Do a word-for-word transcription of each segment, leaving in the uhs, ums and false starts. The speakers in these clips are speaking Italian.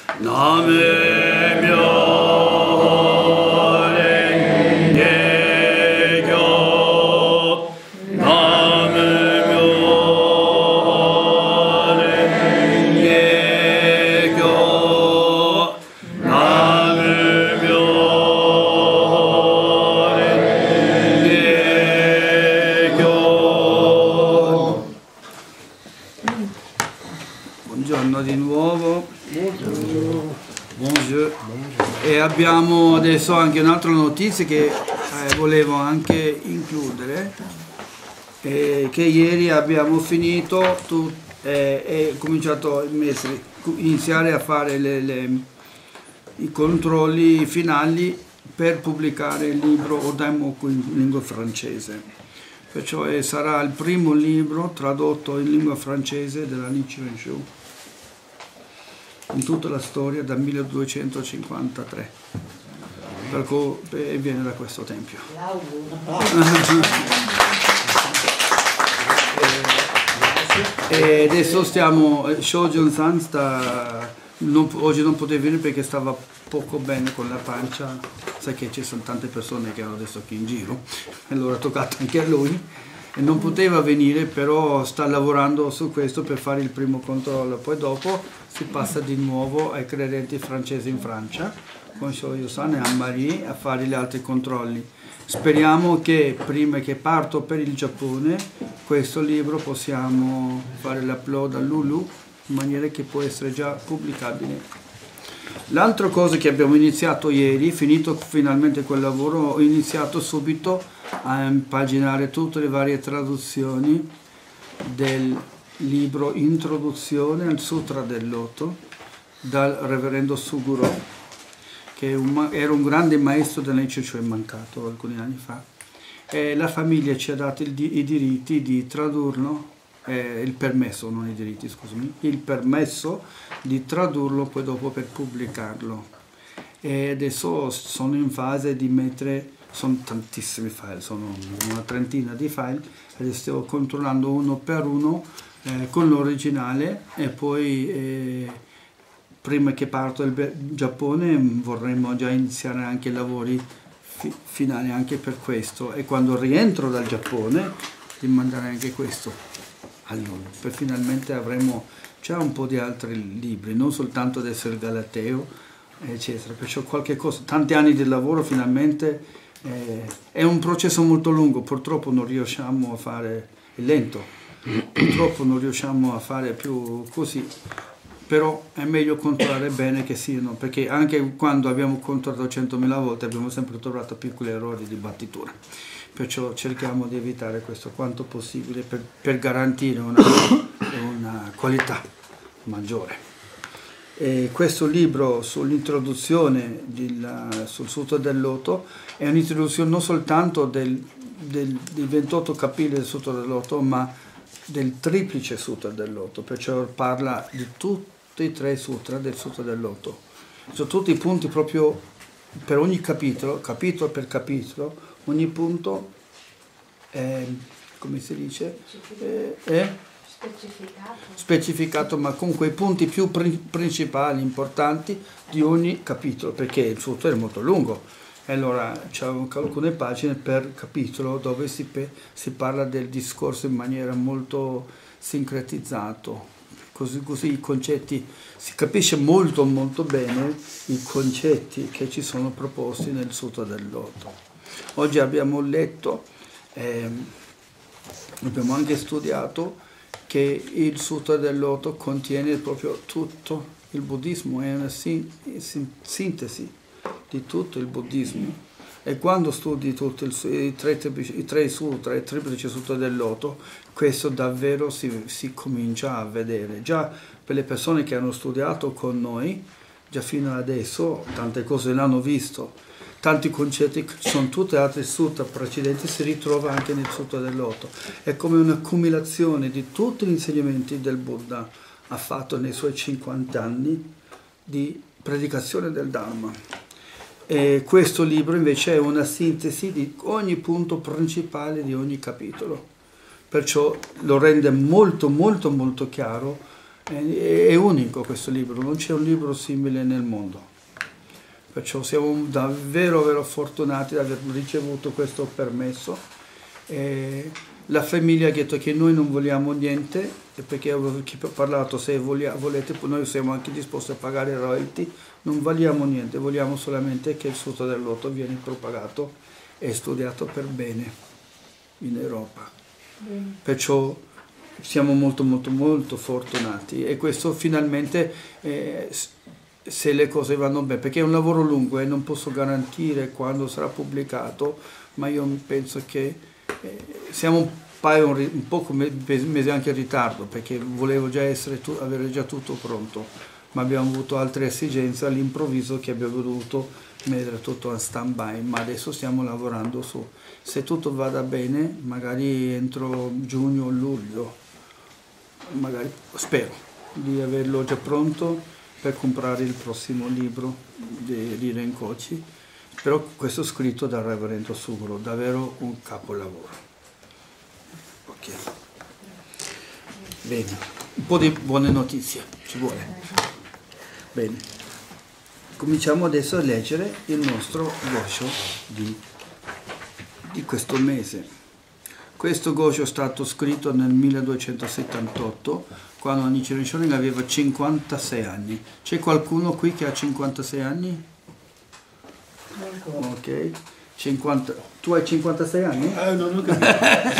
남의 명 Buongiorno di nuovo. Buongiorno. E abbiamo adesso anche un'altra notizia che eh, volevo anche includere, eh, che ieri abbiamo finito tu, eh, e cominciato a mettere, iniziare a fare le, le, i controlli finali per pubblicare il libro Odaimoku in lingua francese. Perciò eh, sarà il primo libro tradotto in lingua francese della Nichiren Shu in tutta la storia dal milleduecentocinquantatré, per cui eh, viene da questo tempio. E adesso stiamo, Shojun-san sta, non, oggi non poteva venire perché stava poco bene con la pancia, sai che ci sono tante persone che hanno adesso qui in giro, e allora è toccato anche a lui, e non poteva venire, però sta lavorando su questo per fare il primo controllo, poi dopo si passa di nuovo ai credenti francesi in Francia, con Shoyu-san e Anne-Marie a fare gli altri controlli. Speriamo che prima che parto per il Giappone, questo libro possiamo fare l'upload a Lulu, in maniera che può essere già pubblicabile. L'altra cosa che abbiamo iniziato ieri, finito finalmente quel lavoro, ho iniziato subito a impaginare tutte le varie traduzioni del libro Introduzione al Sutra del Loto dal reverendo Suguro, che un, era un grande maestro del Nichiren, è mancato alcuni anni fa, e la famiglia ci ha dato il, i diritti di tradurlo, eh, il permesso, non i diritti, scusami, il permesso di tradurlo poi dopo per pubblicarlo. E adesso sono in fase di mettere, sono tantissimi file, sono una trentina di file, adesso sto controllando uno per uno eh, con l'originale, e poi eh, prima che parto il Giappone vorremmo già iniziare anche i lavori fi finali anche per questo, e quando rientro dal Giappone di mandare anche questo allora, per finalmente avremo già un po' di altri libri, non soltanto adesso il Galateo eccetera, perciò qualche cosa, tanti anni di lavoro finalmente, eh, è un processo molto lungo, purtroppo non riusciamo a fare, è lento, purtroppo non riusciamo a fare più così, però è meglio controllare bene che siano, perché anche quando abbiamo controllato centomila volte abbiamo sempre trovato piccoli errori di battitura, perciò cerchiamo di evitare questo quanto possibile per, per garantire una, una qualità maggiore. E questo libro sull'introduzione sul Sutra del Loto è un'introduzione non soltanto del, del, dei ventotto capitoli del Sutra del Loto, ma del triplice Sutra del Loto, perciò parla di tutti i tre sutra del Sutra del Loto. Sono tutti i punti proprio per ogni capitolo, capitolo per capitolo, ogni punto è, come si dice, è, è specificato. specificato, ma con quei punti più principali, importanti di ogni capitolo, perché il Sutra è molto lungo. E allora c'è alcune pagine per capitolo dove si, si parla del discorso in maniera molto sincretizzato, così, così i concetti, si capisce molto molto bene i concetti che ci sono proposti nel Sutra del Loto. Oggi abbiamo letto, eh, abbiamo anche studiato che il Sutra del Loto contiene proprio tutto il buddismo, è una sin sin sintesi di tutto il buddismo, e quando studi tutti i tre, i tre sutra, il triplice Sutra del Loto, questo davvero si, si comincia a vedere. Già per le persone che hanno studiato con noi, già fino adesso, tante cose l'hanno visto, tanti concetti, sono tutti altri sutra precedenti, si ritrova anche nel Sutra del Loto. È come un'accumulazione di tutti gli insegnamenti del Buddha ha fatto nei suoi cinquanta anni di predicazione del Dharma. E questo libro invece è una sintesi di ogni punto principale di ogni capitolo, perciò lo rende molto molto molto chiaro È, è unico questo libro, non c'è un libro simile nel mondo. Perciò siamo davvero, davvero fortunati di aver ricevuto questo permesso. E la famiglia ha detto che noi non vogliamo niente, perché avevo parlato, se volete, noi siamo anche disposti a pagare royalty, non vogliamo niente, vogliamo solamente che il frutto del loto viene propagato e studiato per bene in Europa. Bene. Perciò siamo molto molto molto fortunati, e questo finalmente, eh, se le cose vanno bene, perché è un lavoro lungo e non posso garantire quando sarà pubblicato, ma io penso che eh, siamo un paio, un, un poco mesi anche in ritardo, perché volevo già essere tu, avere già tutto pronto, ma abbiamo avuto altre esigenze all'improvviso che abbiamo dovuto mettere tutto a stand by, ma adesso stiamo lavorando su, se tutto vada bene, magari entro giugno o luglio, magari spero di averlo già pronto per comprare il prossimo libro di, di Renkochi, però questo scritto dal Reverendo Sugro, davvero un capolavoro. Ok, bene, un po' di buone notizie ci vuole. Bene, cominciamo adesso a leggere il nostro Gosho di, di questo mese. Questo Gosho è stato scritto nel milleduecentosettantotto, quando Nichiren Shonin aveva cinquantasei anni. C'è qualcuno qui che ha cinquantasei anni? Ok, cinquanta. Tu hai cinquantasei anni? Eh, non ho capito.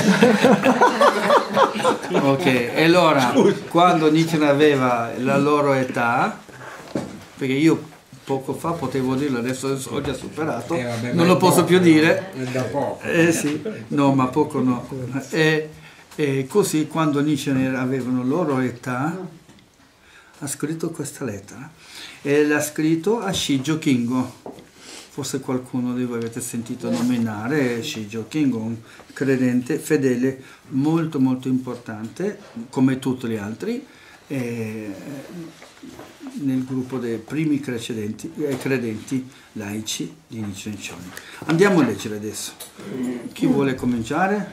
Ok, e allora, quando Nichiren aveva la loro età, perché io poco fa potevo dirlo, adesso ho già superato, eh, vabbè, non lo posso poco, più dire. È da poco. Eh sì, no, ma poco no. E, e così, quando Nichiren avevano loro età, ha scritto questa lettera e l'ha scritto a Shijo Kingo. Forse qualcuno di voi avete sentito nominare Shijo Kingo, un credente fedele molto molto importante, come tutti gli altri, eh, nel gruppo dei primi credenti, eh, credenti laici di Nichiren Shonin. Andiamo a leggere adesso. Chi vuole cominciare?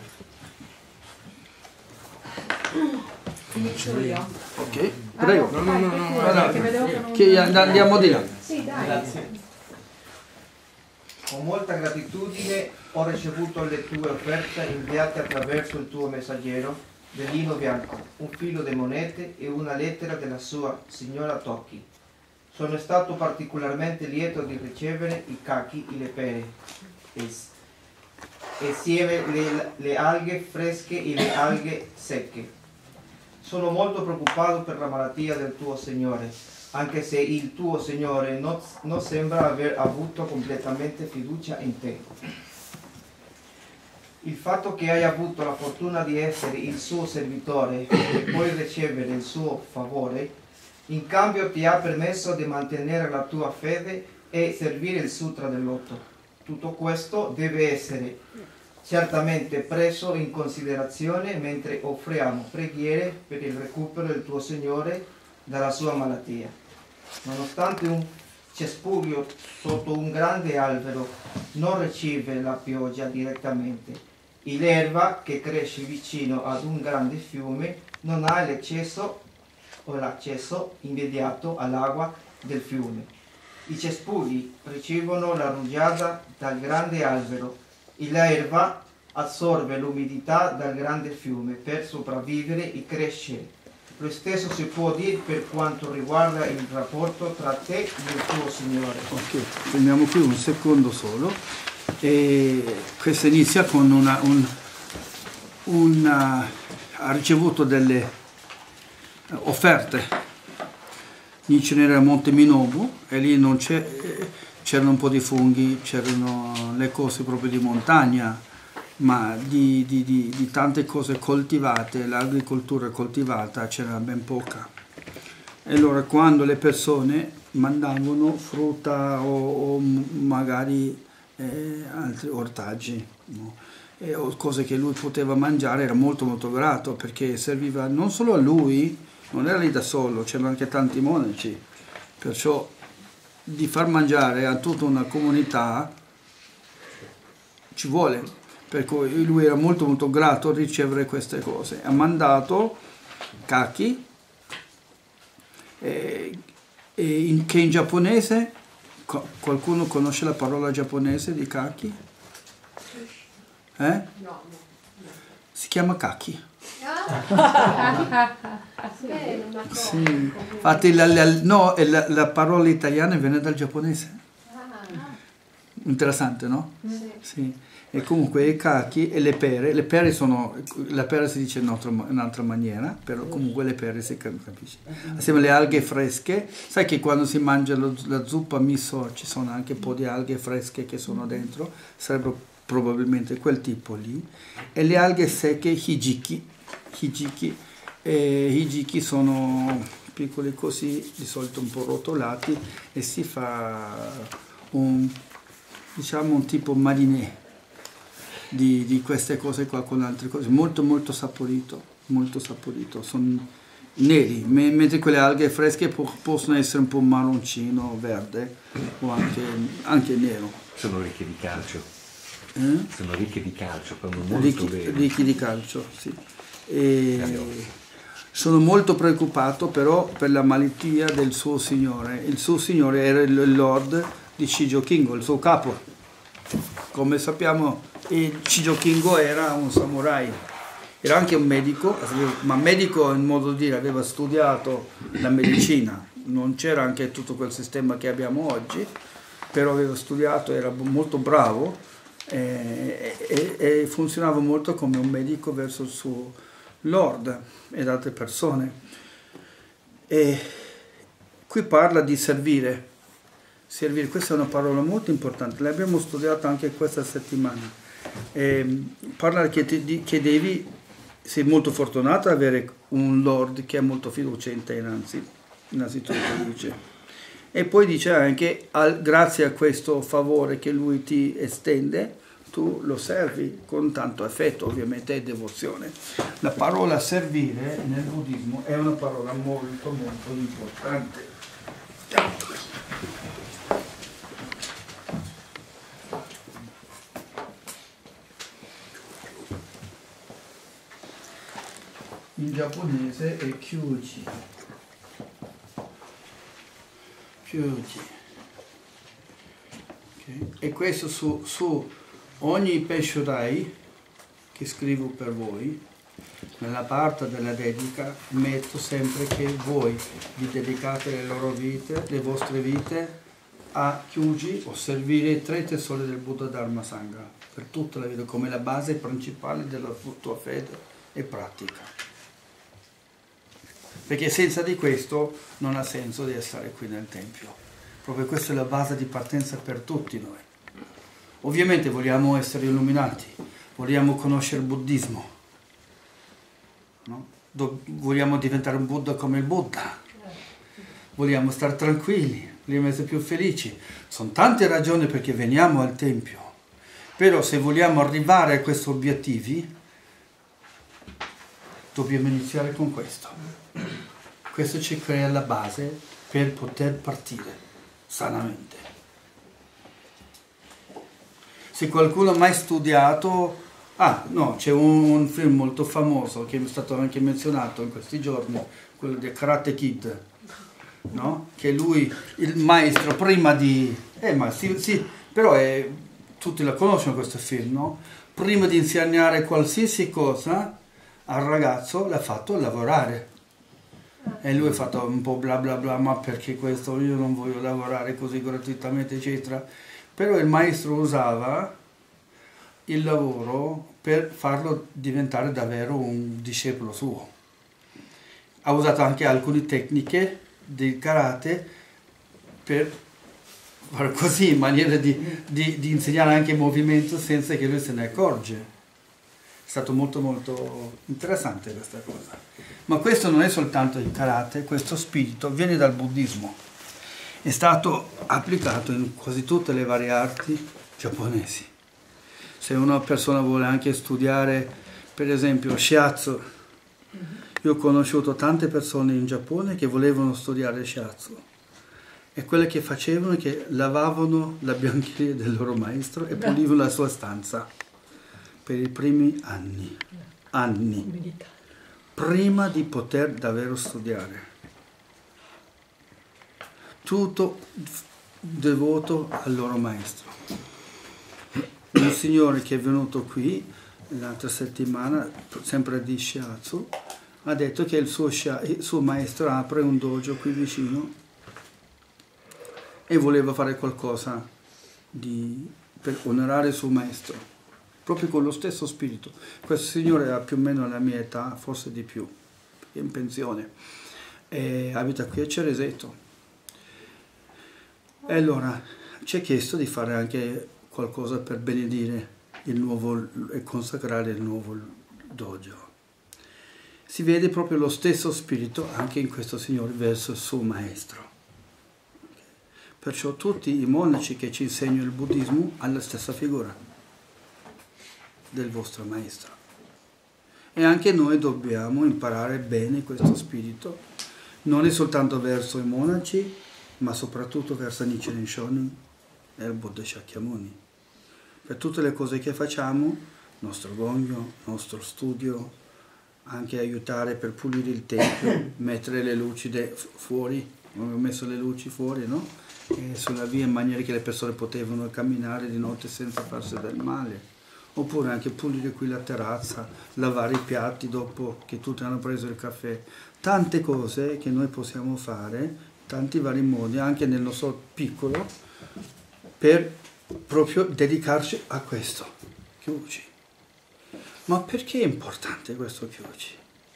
Comincio io. Ok, prego. No, no, no, no, no, allora, che andiamo di là. Sì, dai. Grazie. Con molta gratitudine ho ricevuto le tue offerte inviate attraverso il tuo messaggero del lino bianco, un filo di monete e una lettera della sua signora Toki. Sono stato particolarmente lieto di ricevere i cachi e le pere, e insieme le, le alghe fresche e le alghe secche. Sono molto preoccupato per la malattia del tuo Signore, anche se il tuo Signore non, non sembra aver avuto completamente fiducia in te. Il fatto che hai avuto la fortuna di essere il suo servitore e poi ricevere il suo favore, in cambio ti ha permesso di mantenere la tua fede e servire il Sutra del Loto. Tutto questo deve essere certamente preso in considerazione mentre offriamo preghiere per il recupero del tuo Signore dalla sua malattia. Nonostante un cespuglio sotto un grande albero non riceve la pioggia direttamente, e l'erba che cresce vicino ad un grande fiume non ha l'accesso o l'accesso immediato all'acqua del fiume. I cespugli ricevono la rugiada dal grande albero e l'erba assorbe l'umidità dal grande fiume per sopravvivere e crescere. Lo stesso si può dire per quanto riguarda il rapporto tra te e il tuo Signore. Ok, fermiamo qui un secondo solo. E questo inizia con una, un, una, ha ricevuto delle offerte. Nichiren era a Monte Minobu e lì non c'è, c'erano un po' di funghi, c'erano le cose proprio di montagna, ma di, di, di, di tante cose coltivate, l'agricoltura coltivata c'era ben poca. E allora quando le persone mandavano frutta o, o magari eh, altri ortaggi, no? E, o cose che lui poteva mangiare, era molto molto grato, perché serviva non solo a lui, non era lì da solo, c'erano anche tanti monaci, perciò di far mangiare a tutta una comunità ci vuole, per cui lui era molto molto grato a ricevere queste cose. Ha mandato cachi eh, e in, che in giapponese, qualcuno conosce la parola giapponese di kaki? Eh? Si chiama kaki. Sì. Infatti la, la, no, la, la parola italiana viene dal giapponese. Interessante, no? Sì. Sì. E comunque i kaki e le pere, le pere sono, la pera si dice in un'altra maniera, però comunque le pere si capisce. Assieme alle alghe fresche, sai che quando si mangia lo, la zuppa miso ci sono anche un po' di alghe fresche che sono dentro, sarebbero probabilmente quel tipo lì. E le alghe secche, hijiki, hijiki, e hijiki sono piccoli così, di solito un po' rotolati, e si fa un, diciamo, un tipo marinè di, di queste cose qua con altre cose, molto molto saporito, molto saporito, sono neri, mentre quelle alghe fresche po possono essere un po' marroncino, verde o anche, anche nero. Sono ricche di calcio. Eh? Sono ricche di calcio, sono molto ricchi, ricchi di calcio, sì. E sono molto preoccupato però per la malattia del suo signore. Il suo signore era il lord di Shijo Kingo, il suo capo. Come sappiamo, Shijo Kingo era un samurai, era anche un medico, ma medico in modo di dire, aveva studiato la medicina, non c'era anche tutto quel sistema che abbiamo oggi, però aveva studiato, era molto bravo e, e, e funzionava molto come un medico verso il suo lord ed altre persone. E qui parla di servire. Servire, questa è una parola molto importante, l'abbiamo studiata anche questa settimana. Eh, parla che, ti, che devi, sei molto fortunato ad avere un lord che è molto fiducia in te, innanzi, innanzitutto dice. E poi dice anche, al, grazie a questo favore che lui ti estende, tu lo servi con tanto affetto, ovviamente, e devozione. La parola servire nel buddismo è una parola molto molto importante. In giapponese è kyuji. Kyuji. Okay. E questo su, su ogni Peshurai che scrivo per voi, nella parte della dedica metto sempre che voi vi dedicate le loro vite, le vostre vite a kyuji, o servire i tre tesori del Buddha Dharma Sangha per tutta la vita, come la base principale della tua fede e pratica. Perché senza di questo non ha senso di essere qui nel Tempio. Proprio questa è la base di partenza per tutti noi. Ovviamente vogliamo essere illuminati, vogliamo conoscere il buddismo, no? Vogliamo diventare un Buddha come il Buddha, vogliamo stare tranquilli, vogliamo essere più felici. Sono tante ragioni perché veniamo al Tempio, però se vogliamo arrivare a questi obiettivi, dobbiamo iniziare con questo. Questo ci crea la base per poter partire sanamente. Se qualcuno ha mai studiato, ah no, c'è un, un film molto famoso che è stato anche menzionato in questi giorni, quello di Karate Kid, no? Che lui, il maestro, prima di, eh ma sì, sì però è, tutti la conoscono questo film, no? Prima di insegnare qualsiasi cosa al ragazzo l'ha fatto lavorare. E lui ha fatto un po' bla bla bla, ma perché questo, io non voglio lavorare così gratuitamente, eccetera. Però il maestro usava il lavoro per farlo diventare davvero un discepolo suo. Ha usato anche alcune tecniche del karate per fare così, in maniera di, di, di insegnare anche il movimento senza che lui se ne accorge. È stato molto molto interessante questa cosa. Ma questo non è soltanto il karate, questo spirito viene dal buddismo. È stato applicato in quasi tutte le varie arti giapponesi. Se una persona vuole anche studiare, per esempio, shiatsu, io ho conosciuto tante persone in Giappone che volevano studiare shiatsu. E quelle che facevano è che lavavano la biancheria del loro maestro e pulivano la sua stanza. Per i primi anni, anni, prima di poter davvero studiare. tutto devoto al loro maestro. Un signore che è venuto qui l'altra settimana, sempre di shiatsu, ha detto che il suo, il suo maestro apre un dojo qui vicino e voleva fare qualcosa di, per onorare il suo maestro, proprio con lo stesso spirito. Questo signore ha più o meno la mia età, forse di più, è in pensione, e abita qui a Cereseto. E allora ci ha chiesto di fare anche qualcosa per benedire il nuovo e consacrare il nuovo dojo. Si vede proprio lo stesso spirito anche in questo signore verso il suo maestro. Perciò tutti i monaci che ci insegnano il buddismo hanno la stessa figura del vostro maestro. E anche noi dobbiamo imparare bene questo spirito, non è soltanto verso i monaci, ma soprattutto verso Nichiren Shonin e il Buddha Shakyamuni. Per tutte le cose che facciamo, nostro gongyo, nostro studio, anche aiutare per pulire il tempio, mettere le luci fuori, abbiamo messo le luci fuori, no? E sulla via in maniera che le persone potevano camminare di notte senza farsi del male. Oppure anche pulire qui la terrazza, lavare i piatti dopo che tutti hanno preso il caffè. Tante cose che noi possiamo fare, tanti vari modi, anche nel nostro piccolo, per proprio dedicarci a questo, Kyuji. Ma perché è importante questo Kyuji?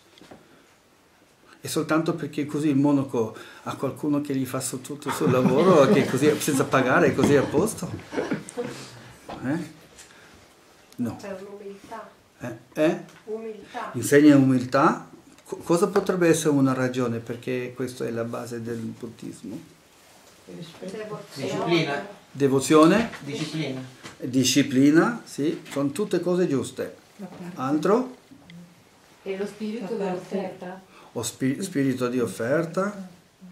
È soltanto perché così il monaco ha qualcuno che gli fa tutto il suo lavoro, che così senza pagare, così a posto? Eh? No. Per l'umiltà. Eh? Eh? Umiltà. Insegna umiltà. Co- cosa potrebbe essere una ragione perché questa è la base del buddismo? Disciplina. Devozione? Disciplina. Disciplina, sì, sono tutte cose giuste. Altro? E lo spirito dell'offerta? O spi- spirito di offerta?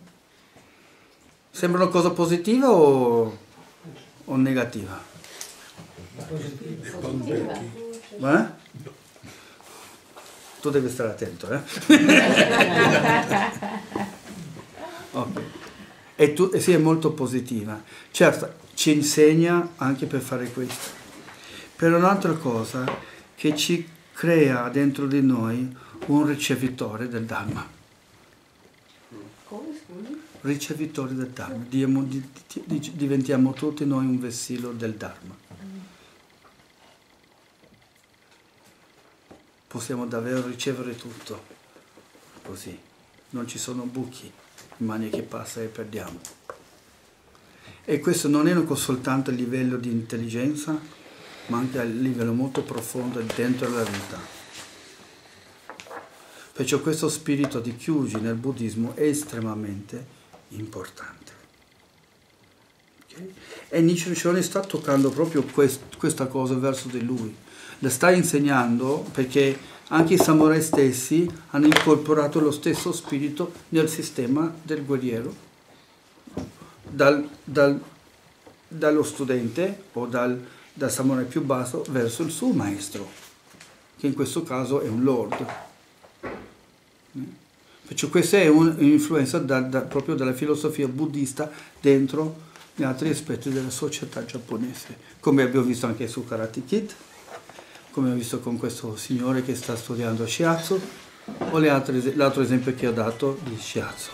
Sembra una cosa positiva o, o negativa? Positiva. Eh? Tu devi stare attento, eh? Ok. E tu, eh sì, è molto positiva. Certo, ci insegna anche per fare questo. Per un'altra cosa, che ci crea dentro di noi un ricevitore del Dharma. Come, scusi? Ricevitore del Dharma. Diamo, di, di, diventiamo tutti noi un vessillo del Dharma. Possiamo davvero ricevere tutto. Così. Non ci sono buchi, mani che passa e perdiamo. E questo non è soltanto a livello di intelligenza, ma anche a livello molto profondo dentro la vita. Perciò questo spirito di Kyuji nel buddismo è estremamente importante. Okay? E Nichiren Shonin sta toccando proprio quest, questa cosa verso di lui. La sta insegnando perché anche i samurai stessi hanno incorporato lo stesso spirito nel sistema del guerriero. Dal, dal, dallo studente o dal, dal samurai più basso verso il suo maestro, che in questo caso è un lord. Perciò questa è un'influenza da, da, proprio dalla filosofia buddista dentro gli altri aspetti della società giapponese, come abbiamo visto anche su Karate Kid, come abbiamo visto con questo signore che sta studiando shiatsu, o le altre, l'altro esempio che ho dato di shiatsu.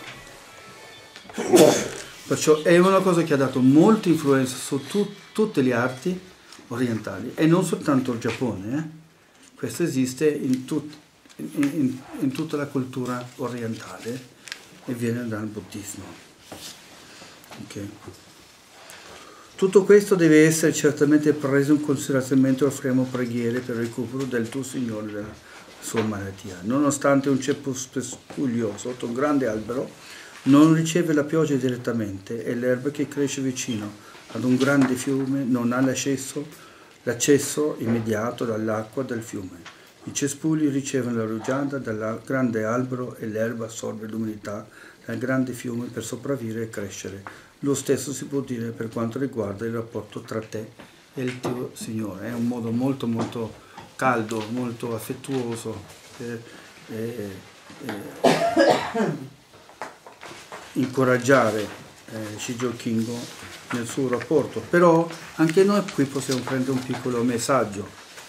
Perciò è una cosa che ha dato molta influenza su tu, tutte le arti orientali e non soltanto il Giappone. Eh? Questo esiste in, tut, in, in, in tutta la cultura orientale e viene dal buddismo. Okay. Tutto questo deve essere certamente preso in considerazione mentre offriamo preghiere per il recupero del tuo Signore della sua malattia. Nonostante un ceppo spuglioso sotto un grande albero, non riceve la pioggia direttamente e l'erba che cresce vicino ad un grande fiume non ha l'accesso, l'accesso immediato dall'acqua del fiume. I cespugli ricevono la rugiada dal grande albero e l'erba assorbe l'umidità dal grande fiume per sopravvivere e crescere. Lo stesso si può dire per quanto riguarda il rapporto tra te e il tuo Signore. È un modo molto molto caldo, molto affettuoso per eh, eh, incoraggiare eh, Shijo Kingo nel suo rapporto, però anche noi qui possiamo prendere un piccolo messaggio.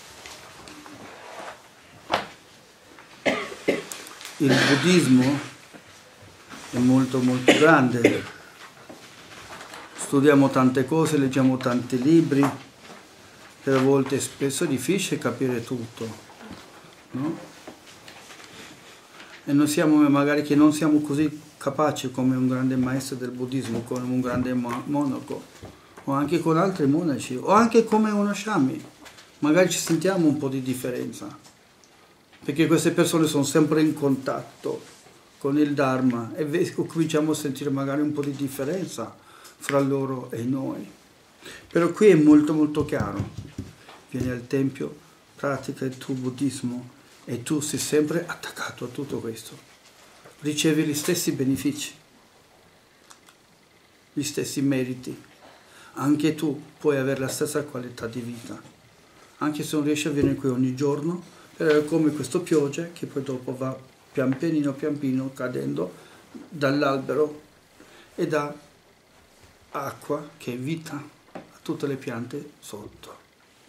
Il buddismo è molto molto grande, studiamo tante cose, leggiamo tanti libri, però a volte spesso è difficile capire tutto, no? E noi siamo magari che non siamo così capaci come un grande maestro del buddismo, come un grande monaco, o anche con altri monaci, o anche come uno sciami. Magari ci sentiamo un po' di differenza, perché queste persone sono sempre in contatto con il Dharma e cominciamo a sentire magari un po' di differenza fra loro e noi. Però qui è molto molto chiaro. Vieni al Tempio, pratica il tuo buddismo e tu sei sempre attaccato a tutto questo. Ricevi gli stessi benefici, gli stessi meriti. Anche tu puoi avere la stessa qualità di vita. Anche se non riesci a venire qui ogni giorno, però è come questo pioggia che poi dopo va pian pianino pian piano cadendo dall'albero e dà acqua che è vita a tutte le piante sotto.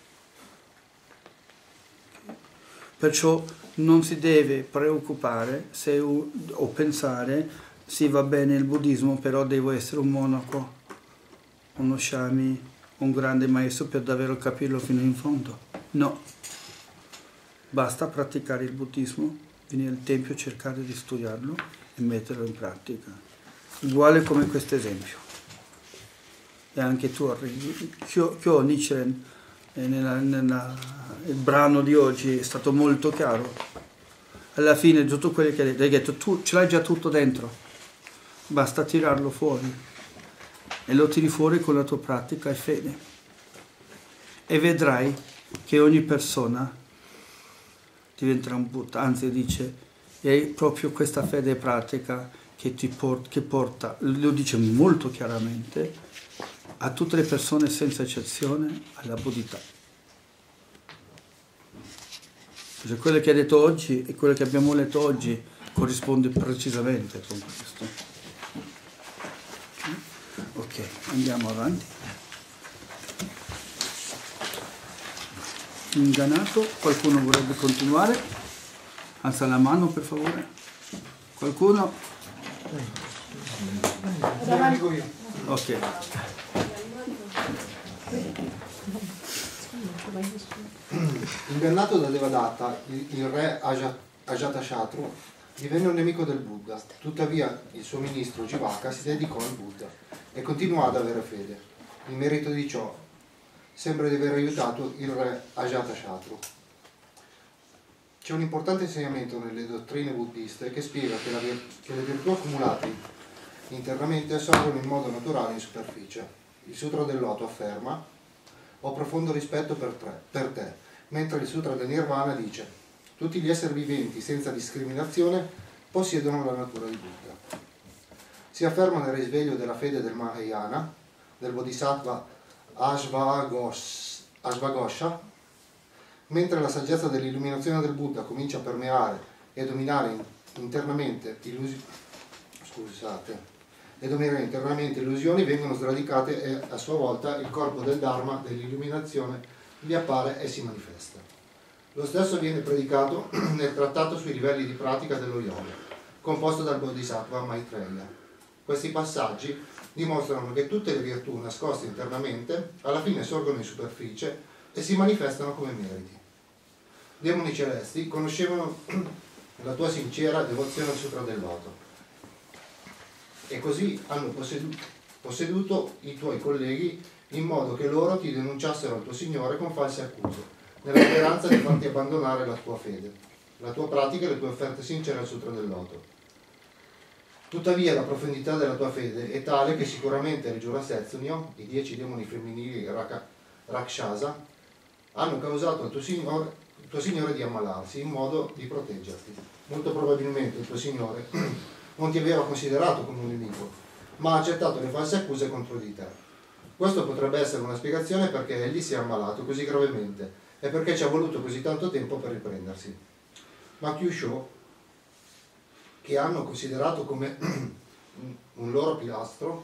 Perciò non si deve preoccupare se, o pensare sì va bene il buddismo, però devo essere un monaco, uno sciami, un grande maestro per davvero capirlo fino in fondo. No, basta praticare il buddismo, venire al tempio, cercare di studiarlo e metterlo in pratica. Uguale come questo esempio. E anche tu arrivi. Kyo Nichiren, nella, nella, il brano di oggi è stato molto chiaro. Alla fine tutto quello che hai detto, tu ce l'hai già tutto dentro, basta tirarlo fuori. E lo tiri fuori con la tua pratica e fede. E vedrai che ogni persona diventerà un Buddha, anzi dice, è proprio questa fede pratica che ti porta, che porta, lo dice molto chiaramente, a tutte le persone senza eccezione alla buddhità. Cioè, quello che ha detto oggi e quello che abbiamo letto oggi corrisponde precisamente con questo. Ok, andiamo avanti. Ingannato, qualcuno vorrebbe continuare? Alza la mano per favore. Qualcuno? Ok. Ingannato da Devadatta, il, il re Ajatashatru divenne un nemico del Buddha. Tuttavia il suo ministro Jivaka si dedicò al Buddha e continuò ad avere fede. In merito di ciò sembra di aver aiutato il re Ajatashatru. C'è un importante insegnamento nelle dottrine buddiste che spiega che, la, che le virtù accumulate internamente sorgono in modo naturale in superficie. Il Sutra del Loto afferma: ho profondo rispetto per, tre, per te, mentre il Sutra del Nirvana dice: tutti gli esseri viventi senza discriminazione possiedono la natura di Buddha. Si afferma nel risveglio della fede del Mahayana, del Bodhisattva Ashvagosha, mentre la saggezza dell'illuminazione del Buddha comincia a permeare e dominare internamente illusioni, scusate, e dominare internamente illusioni, vengono sradicate e a sua volta il corpo del Dharma, dell'illuminazione, vi appare e si manifesta. Lo stesso viene predicato nel trattato sui livelli di pratica dello yoga, composto dal Bodhisattva Maitreya. Questi passaggi dimostrano che tutte le virtù nascoste internamente alla fine sorgono in superficie e si manifestano come meriti. Demoni celesti conoscevano la tua sincera devozione al Sutra del Loto e così hanno posseduto, posseduto i tuoi colleghi in modo che loro ti denunciassero al tuo Signore con false accuse, nella speranza di farti abbandonare la tua fede, la tua pratica e le tue offerte sincere al Sutra del Loto. Tuttavia la profondità della tua fede è tale che sicuramente il Jura Setsunyo, i dieci demoni femminili Rakshasa, hanno causato al tuo Signore, il tuo Signore di ammalarsi in modo di proteggerti. Molto probabilmente il tuo Signore non ti aveva considerato come un nemico, ma ha accettato le false accuse contro di te. Questo potrebbe essere una spiegazione perché egli si è ammalato così gravemente e perché ci ha voluto così tanto tempo per riprendersi. Ma Kyushu, che hanno considerato come un loro pilastro,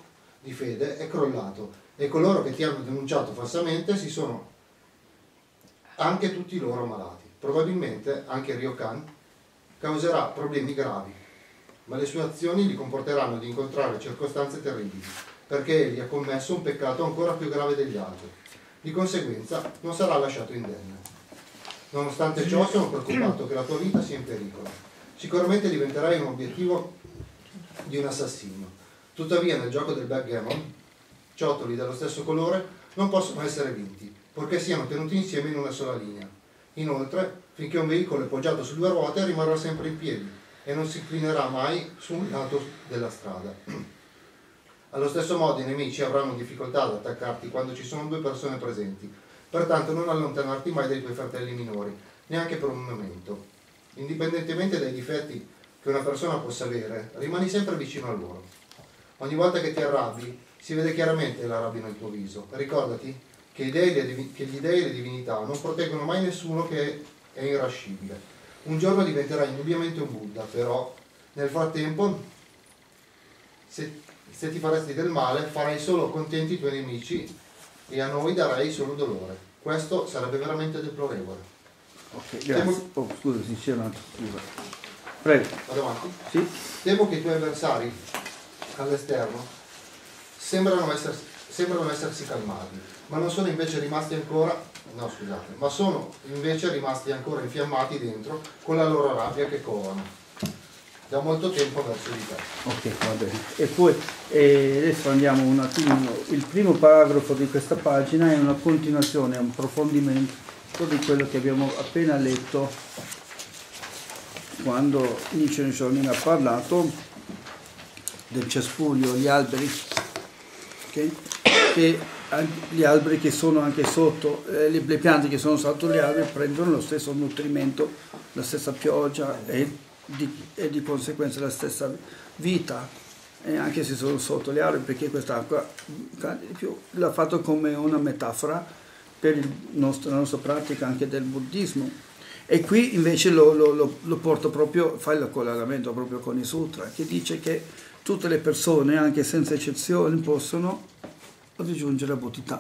di fede è crollato e coloro che ti hanno denunciato falsamente si sono anche tutti loro malati. Probabilmente anche Ryokan causerà problemi gravi, ma le sue azioni gli comporteranno di incontrare circostanze terribili, perché egli ha commesso un peccato ancora più grave degli altri. Di conseguenza non sarà lasciato indenne. Nonostante ciò sono preoccupato che la tua vita sia in pericolo. Sicuramente diventerai un obiettivo di un assassino. Tuttavia nel gioco del backgammon, ciottoli dello stesso colore non possono essere vinti, purché siano tenuti insieme in una sola linea. Inoltre, finché un veicolo è poggiato su due ruote rimarrà sempre in piedi e non si inclinerà mai su un lato della strada. Allo stesso modo i nemici avranno difficoltà ad attaccarti quando ci sono due persone presenti, pertanto non allontanarti mai dai tuoi fratelli minori, neanche per un momento. Indipendentemente dai difetti che una persona possa avere, rimani sempre vicino a loro. Ogni volta che ti arrabbi, si vede chiaramente la rabbia nel tuo viso. Ricordati che, i dei, le, che gli dei e le divinità non proteggono mai nessuno che è irascibile. Un giorno diventerai indubbiamente un Buddha, però nel frattempo, se, se ti faresti del male, farai solo contenti i tuoi nemici e a noi darai solo dolore. Questo sarebbe veramente deplorevole. Ok, grazie. Oh, scusa, si c'è un altro, scusa. Prego. Vado avanti? Sì? Temo che i tuoi avversari all'esterno sembrano, esser, sembrano essersi calmati, ma non sono invece rimasti ancora, no scusate, ma sono invece rimasti ancora infiammati dentro con la loro rabbia che covano da molto tempo verso di te. Ok, va bene. E poi eh, adesso andiamo un attimo, il primo paragrafo di questa pagina è una continuazione, un approfondimento di quello che abbiamo appena letto quando Nichiren Shonin ha parlato del cespuglio, gli alberi, okay? Che gli alberi che sono anche sotto, eh, le, le piante che sono sotto gli alberi prendono lo stesso nutrimento, la stessa pioggia e di, e di conseguenza la stessa vita, e anche se sono sotto gli alberi, perché quest'acqua cade di più. L'ha fatto come una metafora per il nostro, la nostra pratica anche del buddismo. E qui invece lo, lo, lo, lo porto proprio, fa il collegamento proprio con i sutra, che dice che tutte le persone, anche senza eccezioni, possono raggiungere la bodhità.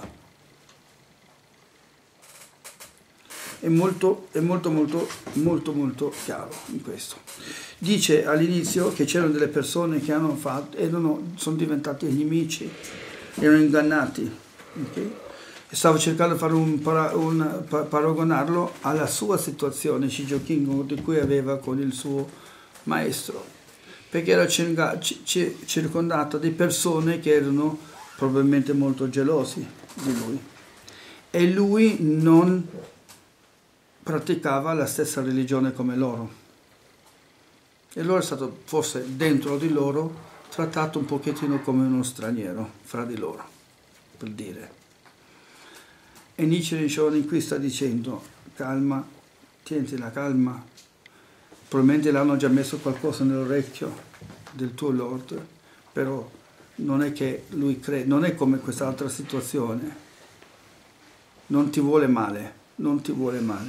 È molto, è molto, molto, molto, molto chiaro in questo. Dice all'inizio che c'erano delle persone che hanno fatto, erano, sono diventati nemici, erano ingannati, okay? Stavo cercando di fare un, para, un paragonarlo alla sua situazione, Shijo Kingo, di cui aveva con il suo maestro, perché era circondato di persone che erano probabilmente molto gelosi di lui e lui non praticava la stessa religione come loro e allora è stato forse dentro di loro trattato un pochettino come uno straniero fra di loro, per dire. E Nichiren Shonin qui sta dicendo calma, tienti la calma, probabilmente l'hanno già messo qualcosa nell'orecchio del tuo Lord, però non è che lui crede, non è come quest'altra situazione, non ti vuole male, non ti vuole male.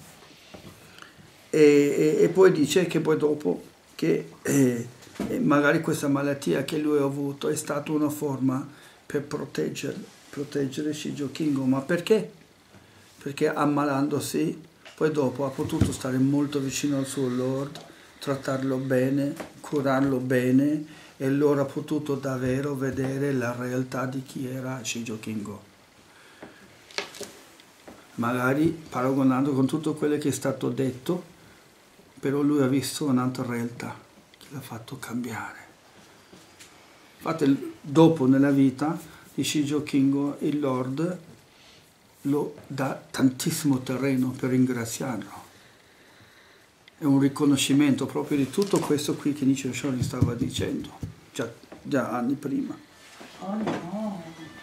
E, e, e poi dice che poi dopo che eh, magari questa malattia che lui ha avuto è stata una forma per proteggerlo, proteggere Shijo Kingo. Ma perché? Perché ammalandosi poi dopo ha potuto stare molto vicino al suo Lord, trattarlo bene, curarlo bene, e allora ha potuto davvero vedere la realtà di chi era Shijo Kingo, magari paragonando con tutto quello che è stato detto, però lui ha visto un'altra realtà che l'ha fatto cambiare. Infatti dopo nella vita di Shijo Kingo il Lord lo dà tantissimo terreno per ringraziarlo. È un riconoscimento proprio di tutto questo qui che Nichiren Shonin stava dicendo già, già anni prima. Oh no.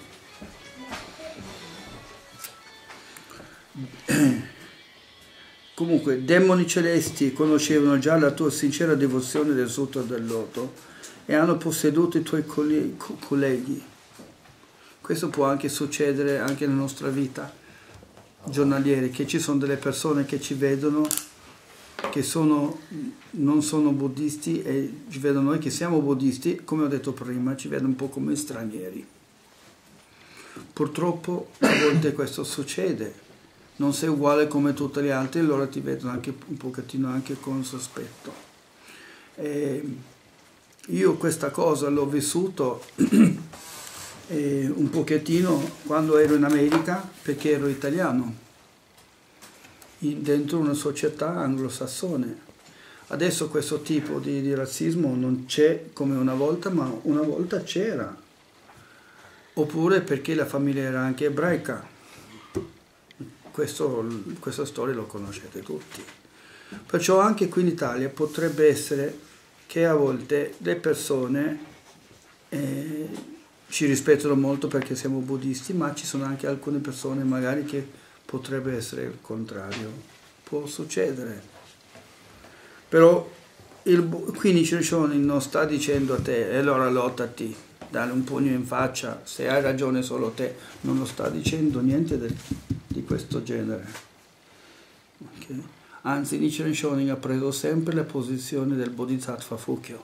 Comunque, demoni celesti conoscevano già la tua sincera devozione del Sutra del Loto e hanno posseduto i tuoi colleghi. Questo può anche succedere anche nella nostra vita giornaliera, che ci sono delle persone che ci vedono che sono, non sono buddisti e ci vedono noi che siamo buddisti, come ho detto prima, ci vedono un po' come stranieri. Purtroppo a volte questo succede, non sei uguale come tutti gli altri, allora ti vedono anche un pochettino anche con sospetto. E io questa cosa l'ho vissuto eh, un pochettino quando ero in America, perché ero italiano, in, dentro una società anglosassone. Adesso questo tipo di, di razzismo non c'è come una volta, ma una volta c'era. Oppure perché la famiglia era anche ebraica. Questo, questa storia lo conoscete tutti. Perciò anche qui in Italia potrebbe essere che a volte le persone eh, ci rispettano molto perché siamo buddisti, ma ci sono anche alcune persone magari che potrebbe essere il contrario. Può succedere. Però il, qui Nichiren Shonin non sta dicendo a te, e allora lottati, dare un pugno in faccia, se hai ragione solo te, non lo sta dicendo niente del, di questo genere. Okay? Anzi, Nichiren Shonin ha preso sempre la posizione del Bodhisattva Fukyo.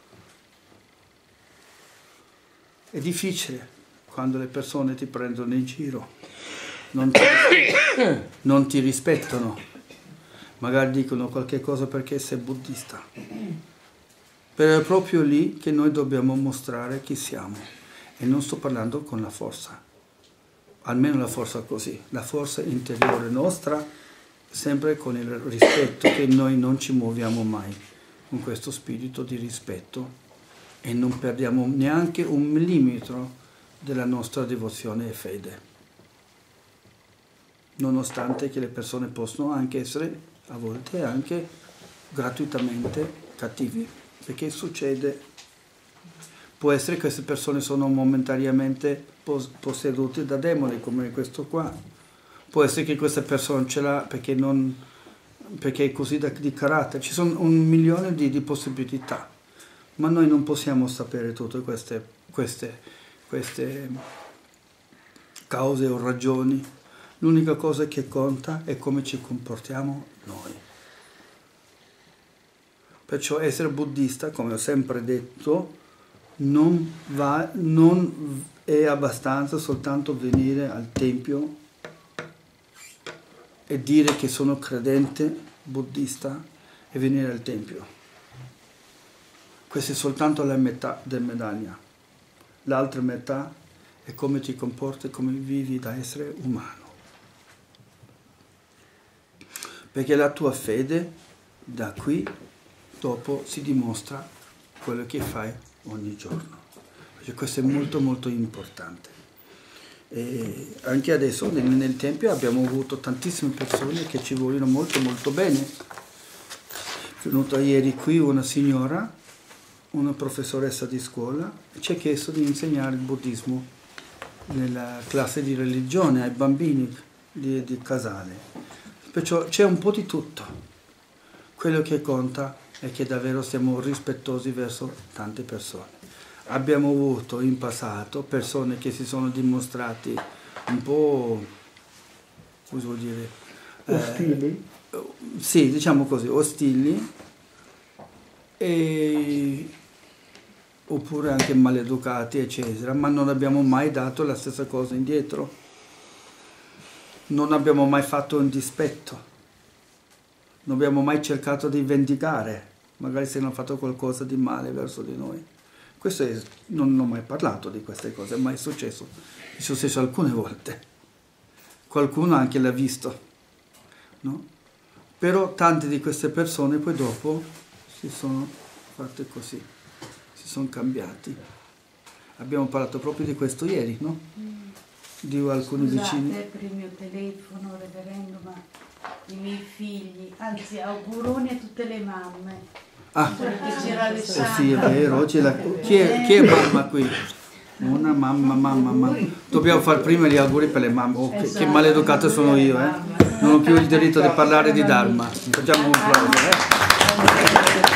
È difficile quando le persone ti prendono in giro, non ti, non ti rispettano, magari dicono qualche cosa perché sei buddista. Però è proprio lì che noi dobbiamo mostrare chi siamo. E non sto parlando con la forza, almeno la forza così, la forza interiore nostra, sempre con il rispetto, che noi non ci muoviamo mai, con questo spirito di rispetto e non perdiamo neanche un millimetro della nostra devozione e fede. Nonostante che le persone possono anche essere, a volte anche gratuitamente cattivi. Perché succede? Può essere che queste persone sono momentaneamente possedute da demoni, come questo qua. Può essere che questa persona ce l'ha perché, non, perché è così da, di carattere. Ci sono un milione di, di possibilità, ma noi non possiamo sapere tutte queste, queste, queste cause o ragioni. L'unica cosa che conta è come ci comportiamo noi. Perciò essere buddista, come ho sempre detto, non, va, non è abbastanza soltanto venire al tempio e dire che sono credente buddista e venire al tempio. Questa è soltanto la metà della medaglia. L'altra metà è come ti comporti e come vivi da essere umano. Perché la tua fede da qui dopo si dimostra quello che fai ogni giorno. Perché questo è molto molto importante. E anche adesso nel, nel Tempio abbiamo avuto tantissime persone che ci vogliono molto molto bene. È venuta ieri qui una signora, una professoressa di scuola, e ci ha chiesto di insegnare il buddismo nella classe di religione ai bambini di, di Casale. Perciò c'è un po' di tutto. Quello che conta è che davvero siamo rispettosi verso tante persone. Abbiamo avuto in passato persone che si sono dimostrati un po', come si vuol dire, ostili, eh, sì, diciamo così, ostili, e, oppure anche maleducati, eccetera, ma non abbiamo mai dato la stessa cosa indietro. Non abbiamo mai fatto un dispetto. Non abbiamo mai cercato di vendicare, magari se hanno fatto qualcosa di male verso di noi. Questo è, non ho mai parlato di queste cose, ma è successo. È successo alcune volte. Qualcuno anche l'ha visto, no? Però tante di queste persone poi dopo si sono fatte così, si sono cambiati. Abbiamo parlato proprio di questo ieri, no? Di alcuni Scusate vicini. per il mio telefono, reverendo, ma i miei figli, anzi auguroni a tutte le mamme. Ah, Perché c'era eh Alessandra. sì, è vero. Oggi la... chi, è, chi è mamma qui? Una mamma, mamma, mamma. Dobbiamo fare prima gli auguri per le mamme. Oh, che, che maleducato sono io, eh? Non ho più il diritto di parlare di Dharma. Facciamo un applauso, eh?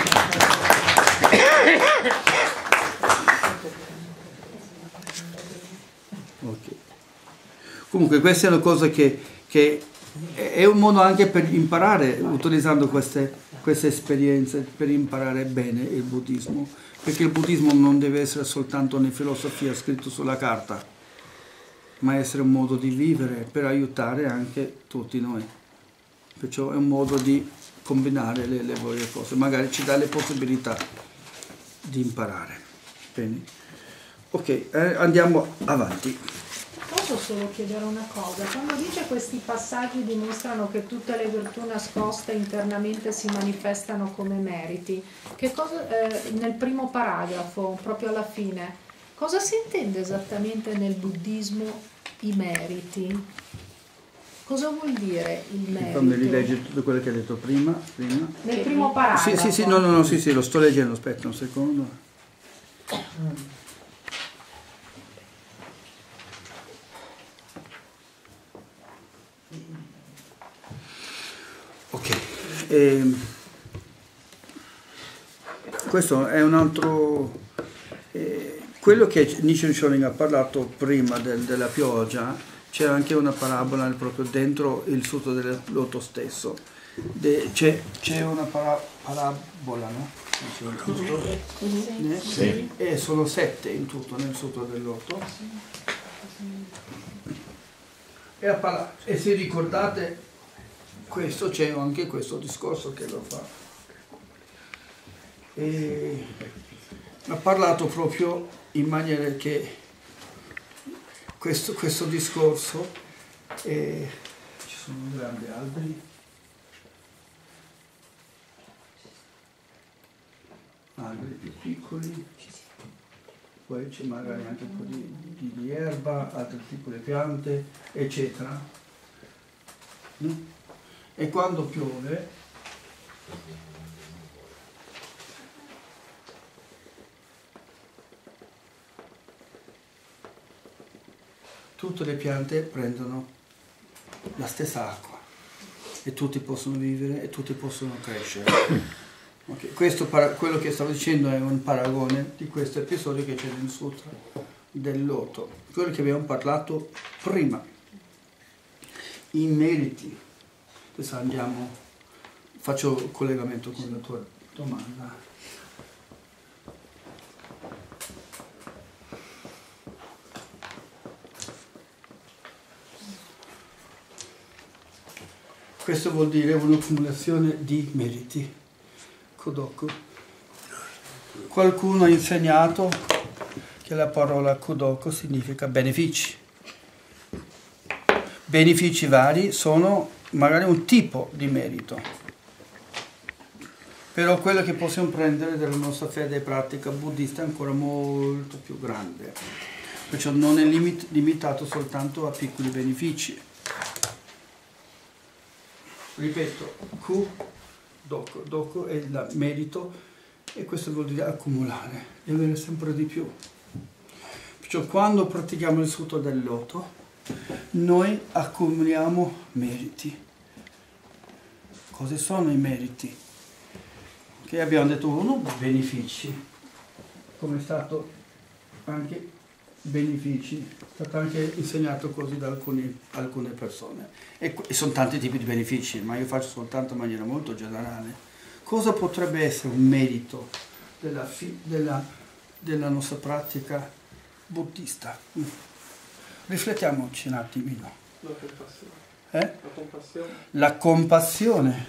Okay. Comunque queste sono cose che, che è un modo anche per imparare utilizzando queste queste esperienze per imparare bene il buddismo, perché il buddismo non deve essere soltanto una filosofia scritta sulla carta, ma essere un modo di vivere per aiutare anche tutti noi. Perciò è un modo di combinare le, le varie cose, magari ci dà le possibilità di imparare. Bene. Ok, eh, andiamo avanti. Posso solo chiedere una cosa? Quando dice questi passaggi dimostrano che tutte le virtù nascoste internamente si manifestano come meriti, che cosa, eh, nel primo paragrafo, proprio alla fine, cosa si intende esattamente nel buddismo i meriti? Cosa vuol dire il merito? Fammi rileggere tutto quello che hai detto prima. prima. Nel primo paragrafo. Sì, sì, sì, no, no, no, sì, sì, lo sto leggendo, aspetta un secondo. Ok, e questo è un altro, eh, quello che Nichiren Shonin ha parlato prima del, della pioggia, c'è anche una parabola proprio dentro il sutto del loto stesso, De, c'è, c'è una para, parabola, no? Sì. Sì. E sono sette in tutto nel sutto del loto. E, parla, e se ricordate questo, c'è anche questo discorso che lo fa. E ha parlato proprio in maniera che questo, questo discorso, eh, ci sono grandi alberi, alberi più piccoli, poi c'è magari anche un po' di, di, di erba, altre piccole piante, eccetera. No? E quando piove, tutte le piante prendono la stessa acqua e tutti possono vivere e tutti possono crescere. Okay. Questo, quello che stavo dicendo è un paragone di questo episodio che c'è nel sutra del loto, quello che abbiamo parlato prima, i meriti. Adesso andiamo, faccio il collegamento con la tua domanda. Questo vuol dire un'accumulazione di meriti. Kodoku. Qualcuno ha insegnato che la parola Kodoku significa benefici. Benefici vari sono magari un tipo di merito, però quello che possiamo prendere dalla nostra fede pratica buddista è ancora molto più grande, perciò non è limit- limitato soltanto a piccoli benefici. Ripeto, Ku, Doku, Doku è il merito e questo vuol dire accumulare e avere sempre di più. Perciò quando pratichiamo il sutto del loto noi accumuliamo meriti. Cosa sono i meriti? Che abbiamo detto uno, benefici, come è stato anche benefici, è stato anche insegnato così da alcuni, alcune persone. E, e sono tanti tipi di benefici, ma io faccio soltanto in maniera molto generale. Cosa potrebbe essere un merito della, della, della nostra pratica buddista? Riflettiamoci un attimino. La compassione. Eh? La compassione. La compassione.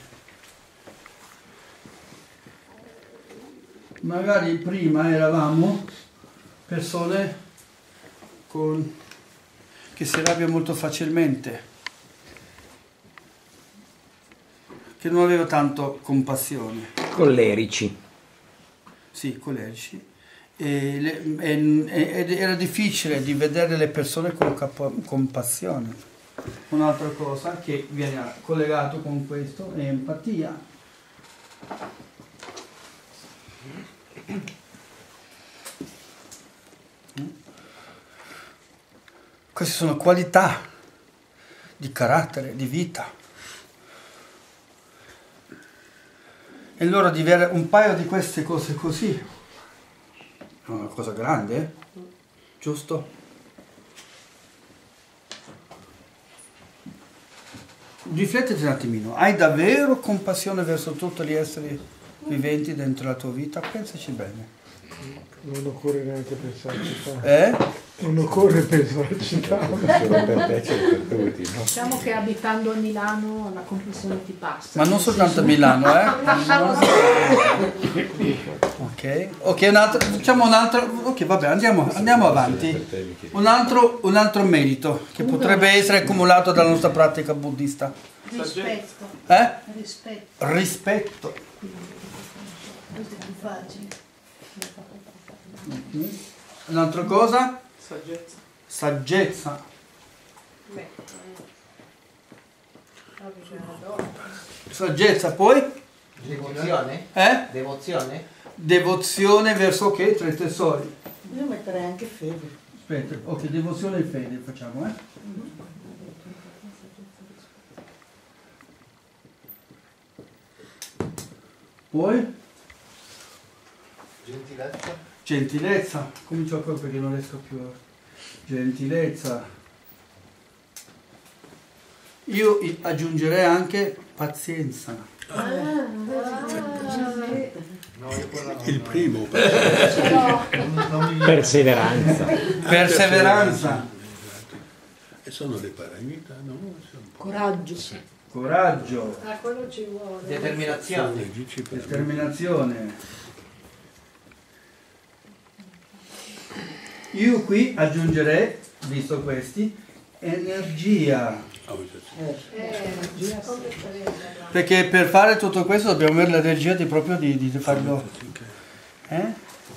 Magari prima eravamo persone con, che si arrabbiano molto facilmente, che non avevano tanto compassione. Collerici. Sì, collerici. E le, e, ed era difficile di vedere le persone con capo, compassione. Un'altra cosa che viene collegato con questo è empatia. Queste sono qualità di carattere, di vita. E allora di avere un paio di queste cose così è una cosa grande, eh? Giusto? riflettiti un attimino, hai davvero compassione verso tutti gli esseri viventi dentro la tua vita? Pensaci bene. Non occorre neanche pensarci tanto. Eh? Non occorre pensarci tanto. Diciamo che abitando a Milano la compassione ti passa. Ma non soltanto a Milano, eh? Ok, ok, un altro, facciamo un altro, ok, vabbè, andiamo, andiamo avanti. Un altro, un altro merito che potrebbe essere accumulato dalla nostra pratica buddista. Rispetto. Eh? Rispetto. Rispetto. Questo è più facile. Un'altra cosa? Saggezza. Saggezza. Beh, Saggezza, poi? Devozione? Eh? Devozione? Devozione verso che? Tre tesori. Io metterei anche fede. Aspetta, ok, devozione e fede facciamo, eh? Poi? Gentilezza. Gentilezza. Comincio qua perché non riesco più a... Gentilezza. Io i- aggiungerei anche pazienza. Il primo. Perseveranza. Perseveranza. E sono le paramità, no? Sono Coraggio. Coraggio. a quello ci vuole. Determinazione? le dieci per Determinazione. Io qui aggiungerei, visto questi, energia. Eh, come sarebbe? Perché per fare tutto questo dobbiamo avere l'energia di proprio di, di farlo. Eh?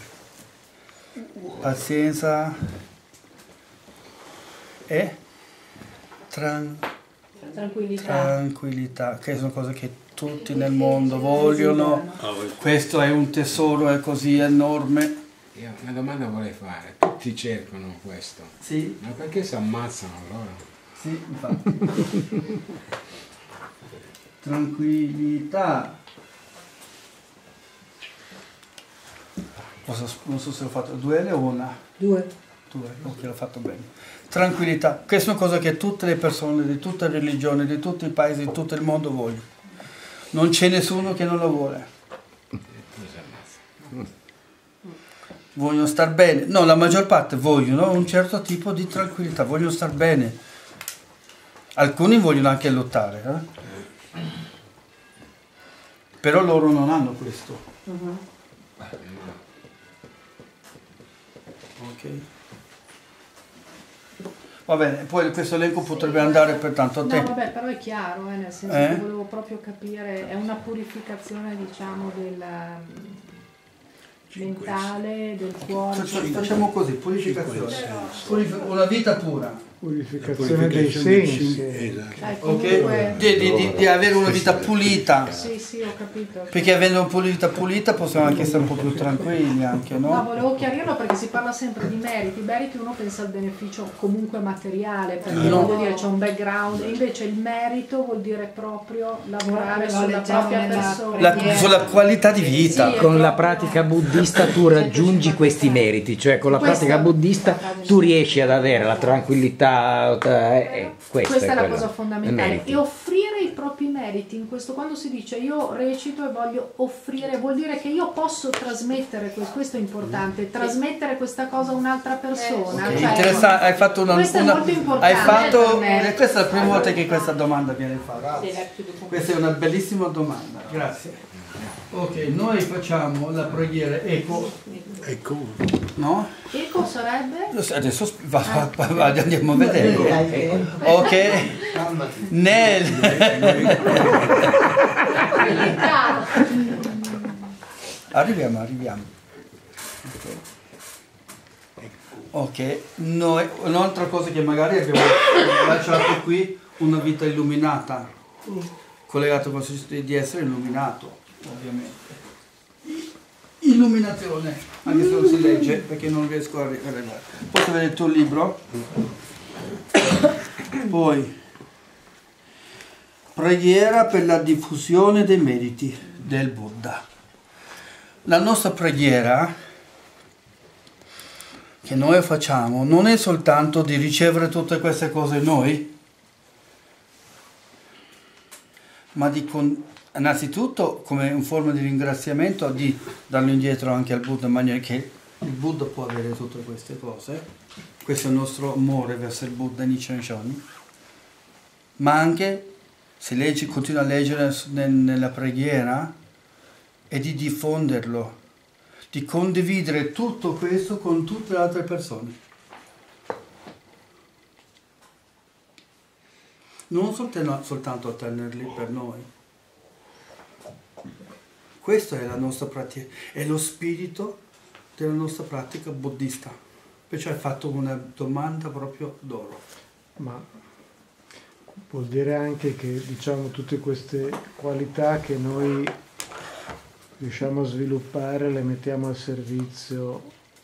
Pazienza e tran- Tranquillità. tranquillità, che sono cose che tutti nel mondo vogliono. Questo è un tesoro, è così enorme. Io una domanda vorrei fare, tutti cercano questo, Sì, ma perché si ammazzano allora? sì, infatti. Tranquillità. Cosa- non so se l'ho fatto due L o una. Due. Due, ok, l'ho fatto bene. Tranquillità, questa è una cosa che tutte le persone di tutte le religioni, di tutti i paesi, di tutto il mondo vogliono. Non c'è nessuno che non la vuole. Vogliono star bene. No, la maggior parte vogliono un certo tipo di tranquillità, vogliono star bene. Alcuni vogliono anche lottare, eh? Però loro non hanno questo. Ok. Va bene, poi questo elenco potrebbe andare per tanto No, tempo. vabbè, però è chiaro, eh, nel senso Eh? che volevo proprio capire, è una purificazione, diciamo, del mentale, del cuore. Facciamo, facciamo così, purificazione. Purif- una vita pura. Purificazione dei sensi. Esatto. Dai, Ok? comunque, Di, di- di- di avere una vita pulita. sì, sì, ho capito. Perché avendo una vita pulita possiamo anche essere un po' più tranquilli anche, No, no? volevo chiarirlo perché si parla sempre di meriti. I meriti uno pensa al beneficio comunque materiale, perché No. voglio dire c'è un background, e invece il merito vuol dire proprio lavorare Lo sulla leggiamo propria nella persona. La, sulla qualità di vita. Sì, è Con la proprio- pratica buddista tu raggiungi questi meriti, cioè con la Questo- pratica buddista tu riesci ad avere la tranquillità, eh, eh, questo Questa è la quello, cosa i fondamentale. meriti. E offrire i propri meriti, in questo quando si dice io recito e voglio offrire, vuol dire che io posso trasmettere, questo, questo è importante, trasmettere questa cosa a un'altra persona. Ok, Cioè, interessante, hai fatto una, questo è una- molto importante hai fatto, per me. eh, questa è la prima volta che questa domanda viene fatta. Questa è una bellissima domanda, grazie. Ok, noi facciamo la preghiera eco, Ecco, no? Eco sarebbe? Adesso sp- va- va- va- andiamo a vedere. Ok, Calmati. nel arriviamo, arriviamo. Ok, ok, noi, un'altra cosa che magari abbiamo lasciato qui, una vita illuminata, collegato con il fatto di essere illuminato, ovviamente. Illuminazione, anche se non si legge perché non riesco a arri- arrivare. Posso vedere il tuo libro? Poi, preghiera per la diffusione dei meriti del Buddha. La nostra preghiera che noi facciamo non è soltanto di ricevere tutte queste cose noi, ma di con, innanzitutto come una forma di ringraziamento di darlo indietro anche al Buddha, in maniera che il Buddha può avere tutte queste cose. Questo è il nostro amore verso il Buddha Nichiren Shonin. Ma anche, se leggi, continua a leggere nella preghiera, è di diffonderlo, di condividere tutto questo con tutte le altre persone. Non soltanto a tenerli per noi. Questo è la nostra pratica, è lo spirito della nostra pratica buddista. Perciò hai fatto una domanda proprio d'oro. Ma vuol dire anche che, diciamo, tutte queste qualità che noi riusciamo a sviluppare le mettiamo al servizio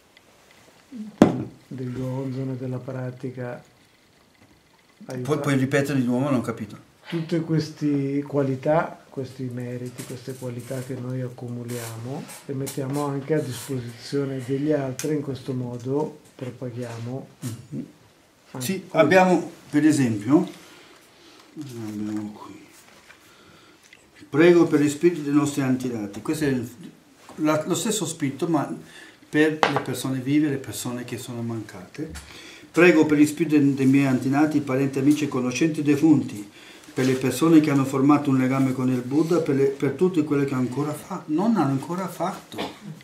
del Gonzon e della pratica. Poi puoi ripetere di nuovo, non ho capito. Tutte queste qualità, questi meriti, queste qualità che noi accumuliamo le mettiamo anche a disposizione degli altri, in questo modo propaghiamo. Mm-hmm. Sì, abbiamo per esempio, abbiamo qui, prego per gli spiriti dei nostri antenati. Questo è la, lo stesso spirito, ma per le persone vive, le persone che sono mancate. Prego per gli spiriti dei miei antenati, parenti, amici e conoscenti defunti, per le persone che hanno formato un legame con il Buddha, per, le, per tutte quelle che ancora fa, non hanno ancora fatto,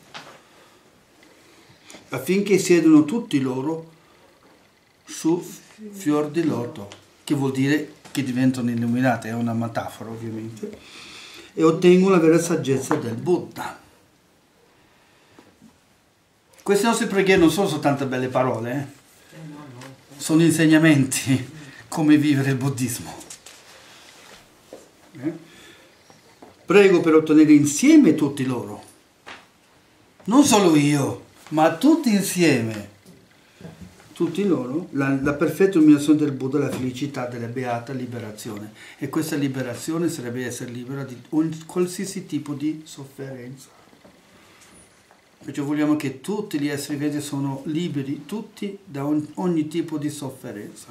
affinché siedano tutti loro su fior di loto, che vuol dire che diventano illuminati, è una metafora ovviamente, e ottengono la vera saggezza del Buddha. Queste nostre preghiere non sono soltanto belle parole, eh? Sono insegnamenti come vivere il buddismo. Eh? Prego per ottenere insieme tutti loro, non solo io, ma tutti insieme, tutti loro, la, la perfetta illuminazione del Buddha, la felicità della beata liberazione. E questa liberazione sarebbe essere libera di un, qualsiasi tipo di sofferenza. Perciò vogliamo che tutti gli esseri vedi sono liberi, tutti, da on, ogni tipo di sofferenza.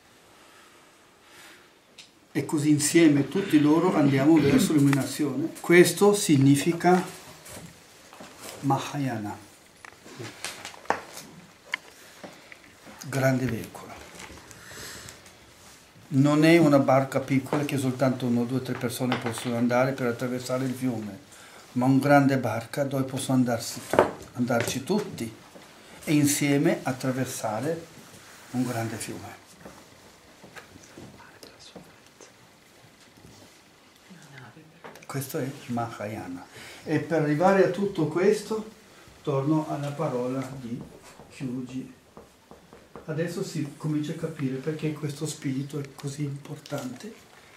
E così insieme tutti loro andiamo verso l'illuminazione. Questo significa Mahayana, grande veicolo. Non è una barca piccola che soltanto uno, due, tre persone possono andare per attraversare il fiume, ma una grande barca dove possono andarsi, andarci tutti e insieme attraversare un grande fiume. Questo è Mahayana. E per arrivare a tutto questo, torno alla parola di Kyuji. Adesso si comincia a capire perché questo spirito è così importante.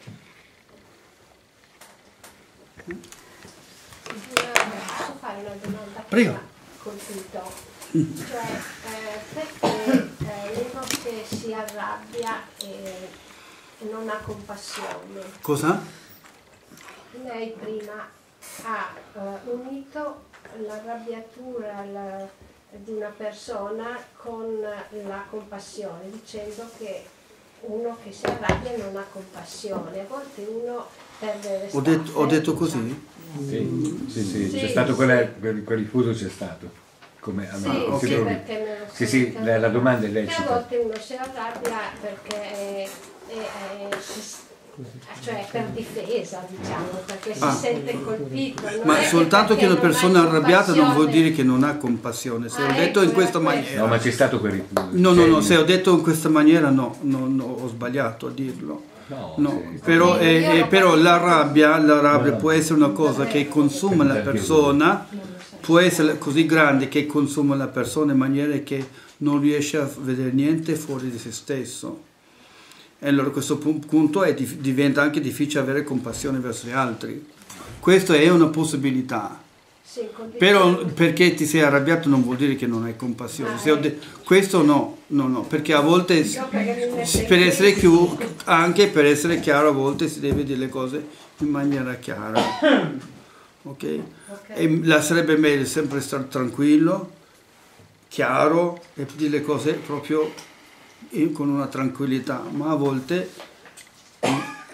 Posso fare una domanda? Prego. Colpito. Cioè, eh, perché eh, uno che si arrabbia e non ha compassione? Cosa? Lei prima ha uh, unito l'arrabbiatura la, di una persona con la compassione, dicendo che uno che si arrabbia non ha compassione. A volte uno perde le Ho detto, ho detto così? Sì, sì, sì, Sì, c'è stato sì. quella, quel, quel rifuso, c'è stato. Come a Sì, me, ok. sì, trovi? perché me lo Sì, sono sì, la, la domanda è Che a lecita. volte uno si arrabbia perché è, è, è, si- cioè per difesa, diciamo, perché si Ah. sente colpito. Non Ma è soltanto che perché una non persona hai arrabbiata non vuol compassione. dire che non ha compassione. Se Ah, ho detto ecco, in questa era questo. maniera... No, ma c'è stato quel rifuso. No, no, Cioè, no, se ho detto in questa maniera no, no, no, ho sbagliato a dirlo. No, No, sì. però, Sì, eh, io eh, l'ho però capito. la rabbia, la rabbia può essere una cosa che consuma la persona, può essere così grande che consuma la persona in maniera che non riesce a vedere niente fuori di se stesso. E allora a questo punto è, diventa anche difficile avere compassione verso gli altri. Questa è una possibilità. Sì, in condizioni- Però perché ti sei arrabbiato non vuol dire che non hai compassione. Se ho de- questo no, no, no, perché a volte No, perché mi mette per in essere crisi. più, anche per essere chiaro, a volte si deve dire le cose in maniera chiara. Ok? E la sarebbe meglio sempre stare tranquillo, chiaro e dire le cose proprio in- con una tranquillità, ma a volte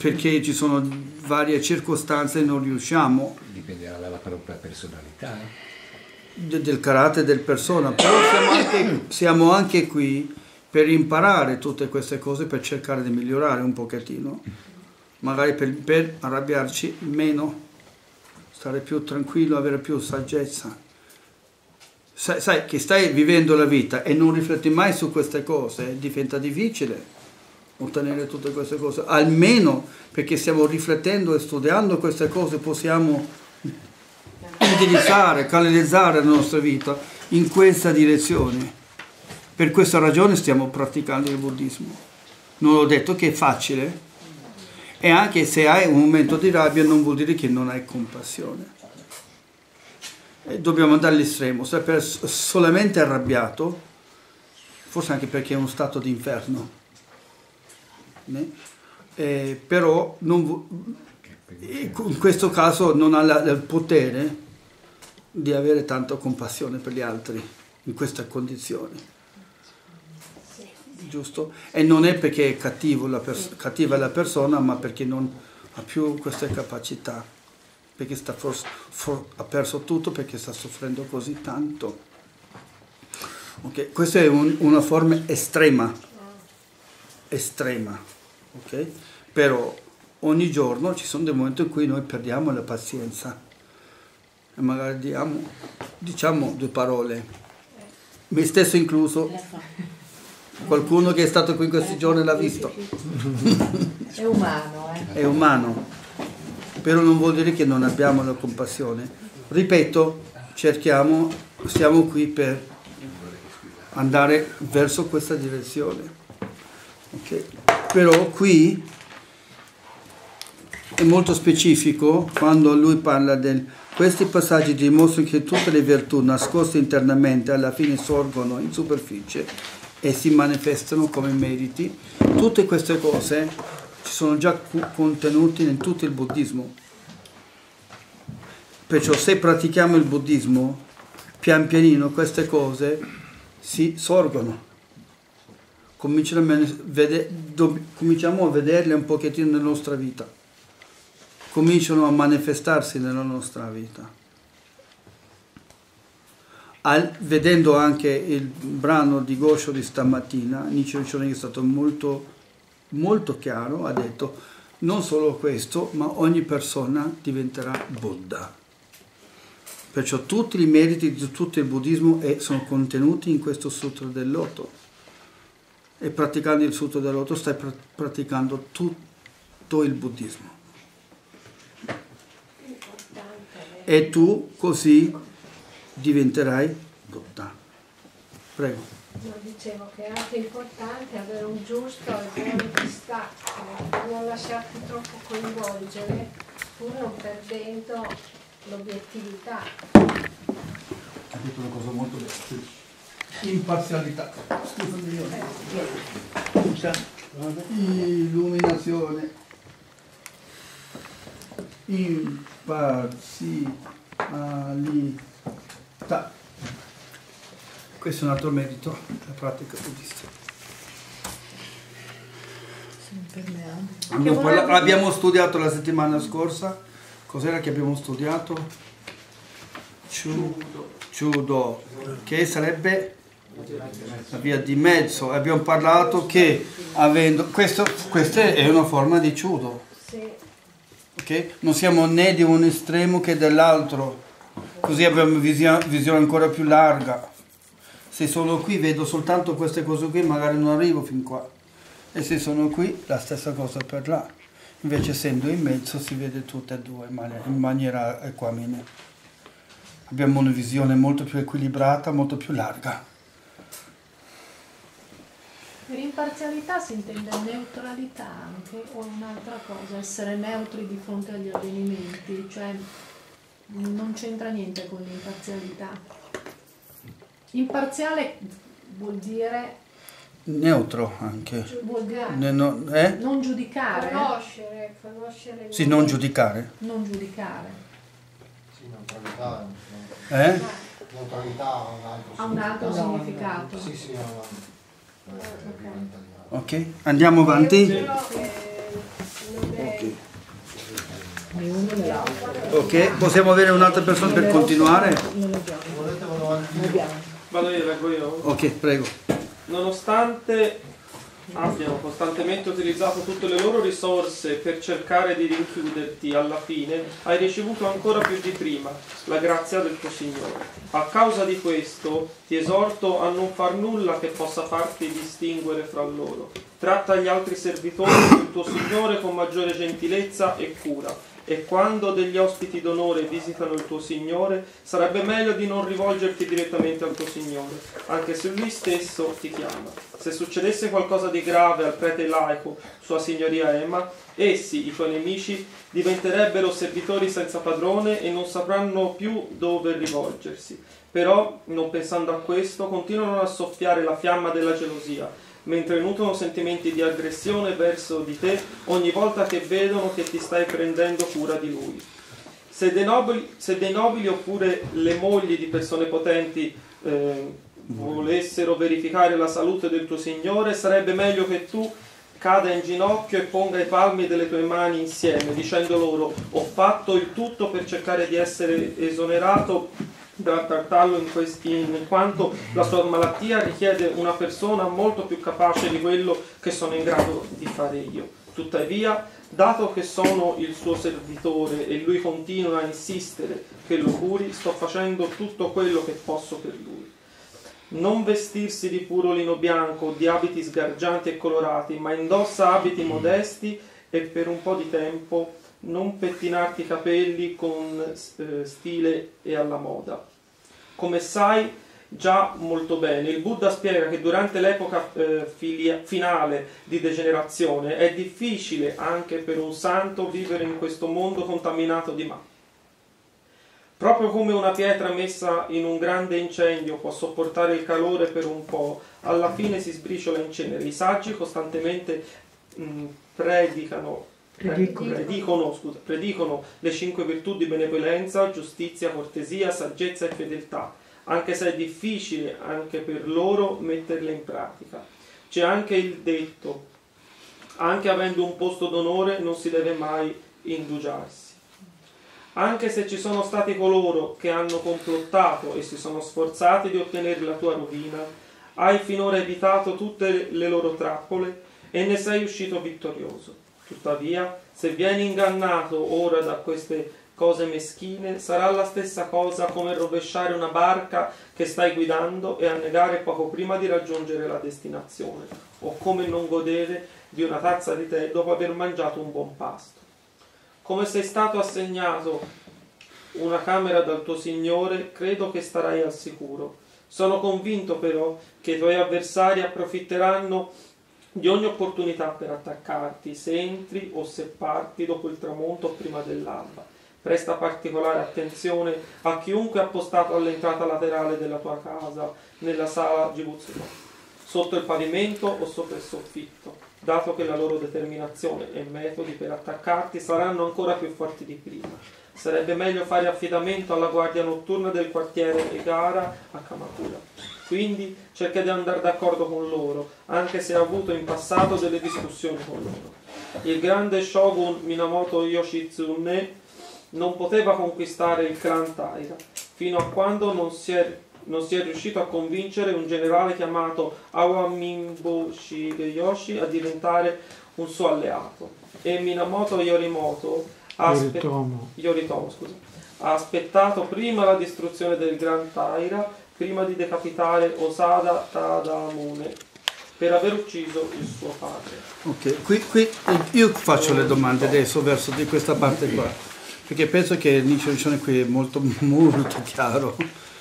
perché ci sono varie circostanze e non riusciamo. Dipenderà dalla propria personalità. De, del carattere del persona, però siamo anche, siamo anche qui per imparare tutte queste cose, per cercare di migliorare un pochettino, magari per, per arrabbiarci meno, stare più tranquillo, avere più saggezza. Sai, sai che stai vivendo la vita e non rifletti mai su queste cose, diventa difficile ottenere tutte queste cose, almeno perché stiamo riflettendo e studiando queste cose possiamo indirizzare, canalizzare la nostra vita in questa direzione. Per questa ragione stiamo praticando il buddismo. Non ho detto che è facile, e anche se hai un momento di rabbia non vuol dire che non hai compassione. E dobbiamo andare all'estremo, se per solamente arrabbiato, forse anche perché è uno stato di inferno. Eh, però non, in questo caso non ha la, il potere di avere tanta compassione per gli altri in queste condizioni, giusto? E non è perché è cattivo la pers- cattiva la persona, ma perché non ha più queste capacità, perché sta forse, for- ha perso tutto, perché sta soffrendo così tanto. Okay? Questa è un, una forma estrema, estrema. Okay? Però ogni giorno ci sono dei momenti in cui noi perdiamo la pazienza e magari diamo, diciamo due parole, me stesso incluso, qualcuno che è stato qui in questi giorni l'ha visto. È umano, eh? È umano, però non vuol dire che non abbiamo la compassione. Ripeto, cerchiamo, siamo qui per andare verso questa direzione. Okay? Però qui è molto specifico quando lui parla del questi passaggi dimostrano che tutte le virtù nascoste internamente alla fine sorgono in superficie e si manifestano come meriti. Tutte queste cose ci sono già contenute in tutto il buddismo. Perciò se pratichiamo il buddismo, pian pianino queste cose si sorgono. Cominciamo a, vede, do, cominciamo a vederle un pochettino nella nostra vita, cominciano a manifestarsi nella nostra vita. Al, vedendo anche il brano di Gosho di stamattina, Nichiren Shonin è stato molto, molto chiaro, ha detto non solo questo, ma ogni persona diventerà Buddha. Perciò tutti i meriti di tutto il buddismo sono contenuti in questo sutra del loto. E praticando il sutra del loto stai pr- praticando tutto il buddismo. E tu così diventerai Buddha. Prego. No, dicevo che è anche importante avere un giusto e buon distacco, non lasciarti troppo coinvolgere pur non perdendo l'obiettività. Ha detto una cosa molto bella. Imparzialità. Scusami io. Scusa. Illuminazione. Imparzialità. Questo è un altro merito della pratica buddista. Abbiamo, parla- abbiamo studiato la settimana scorsa. Cos'era che abbiamo studiato? Chudo. Chudo, che sarebbe la via di mezzo. Abbiamo parlato che avendo questo, questa è una forma di Chudo. Okay? Non siamo né di un estremo che dell'altro, così abbiamo una visione, visione ancora più larga. Se sono qui vedo soltanto queste cose qui, magari non arrivo fin qua, e se sono qui la stessa cosa per là. Invece essendo in mezzo si vede tutte e due in maniera equanime. Abbiamo una visione molto più equilibrata, molto più larga. Per imparzialità si intende neutralità anche, o un'altra cosa, essere neutri di fronte agli avvenimenti, cioè non c'entra niente con l'imparzialità. Imparziale vuol dire... Neutro anche. Vuol dire Ne, no, eh? non giudicare. Conoscere, conoscere. Sì, non giudicare. Non giudicare. Sì, neutralità. Eh? Neutralità ha un altro, ha un altro significato. Sì, sì, ha un altro. Ok, andiamo avanti. Neutro, eh, non è né uno né l'altro. Ok, possiamo avere un'altra persona per continuare? Non abbiamo. Vado io, leggo io. Ok, prego. Nonostante abbiano costantemente utilizzato tutte le loro risorse per cercare di rinchiuderti, alla fine hai ricevuto ancora più di prima la grazia del tuo Signore. A causa di questo ti esorto a non far nulla che possa farti distinguere fra loro. Tratta gli altri servitori del tuo Signore con maggiore gentilezza e cura. E quando degli ospiti d'onore visitano il tuo Signore, sarebbe meglio di non rivolgerti direttamente al tuo Signore, anche se Lui stesso ti chiama. Se succedesse qualcosa di grave al prete laico, Sua Signoria Emma, essi, i tuoi nemici, diventerebbero servitori senza padrone e non sapranno più dove rivolgersi. Però, non pensando a questo, continuano a soffiare la fiamma della gelosia, mentre nutrono sentimenti di aggressione verso di te ogni volta che vedono che ti stai prendendo cura di lui. Se dei nobili, se dei nobili oppure le mogli di persone potenti eh, volessero verificare la salute del tuo Signore, sarebbe meglio che tu cada in ginocchio e ponga i palmi delle tue mani insieme, dicendo loro: ho fatto il tutto per cercare di essere esonerato da trattarlo in, questi, in quanto la sua malattia richiede una persona molto più capace di quello che sono in grado di fare io. Tuttavia, dato che sono il suo servitore e lui continua a insistere che lo curi, sto facendo tutto quello che posso per lui. Non vestirsi di puro lino bianco o di abiti sgargianti e colorati, ma indossa abiti modesti e per un po' di tempo non pettinarti i capelli con eh, stile e alla moda. Come sai già molto bene, il Buddha spiega che durante l'epoca eh, filia, finale di degenerazione è difficile anche per un santo vivere in questo mondo contaminato di male. Proprio come una pietra messa in un grande incendio può sopportare il calore per un po', alla fine si sbriciola in cenere. I saggi costantemente mh, predicano Predicono. Predicono, scusa, predicono le cinque virtù di benevolenza, giustizia, cortesia, saggezza e fedeltà, anche se è difficile anche per loro metterle in pratica. C'è anche il detto: anche avendo un posto d'onore non si deve mai indugiarsi. Anche se ci sono stati coloro che hanno complottato e si sono sforzati di ottenere la tua rovina, hai finora evitato tutte le loro trappole e ne sei uscito vittorioso. Tuttavia, se vieni ingannato ora da queste cose meschine, sarà la stessa cosa come rovesciare una barca che stai guidando e annegare poco prima di raggiungere la destinazione, o come non godere di una tazza di tè dopo aver mangiato un buon pasto. Come sei stato assegnato una camera dal tuo Signore, credo che starai al sicuro. Sono convinto però che i tuoi avversari approfitteranno di ogni opportunità per attaccarti, se entri o se parti dopo il tramonto o prima dell'alba. Presta particolare attenzione a chiunque è appostato all'entrata laterale della tua casa, nella sala Jibutsu, sotto il pavimento o sopra il soffitto, dato che la loro determinazione e metodi per attaccarti saranno ancora più forti di prima. Sarebbe meglio fare affidamento alla guardia notturna del quartiere Egara a Kamakura. Quindi cerca di andare d'accordo con loro, anche se ha avuto in passato delle discussioni con loro. Il grande shogun Minamoto Yoshitsune non poteva conquistare il clan Taira, fino a quando non si è, non si è riuscito a convincere un generale chiamato Awamimbo Shigeyoshi a diventare un suo alleato. E Minamoto Yoritomo ha, aspe- Yoritomo, scusa, ha aspettato prima la distruzione del Gran Taira prima di decapitare Osada Tadamune per aver ucciso il suo padre. Ok, qui, qui io faccio le domande adesso verso di questa parte qua, perché penso che l'introduzione qui è molto, molto chiaro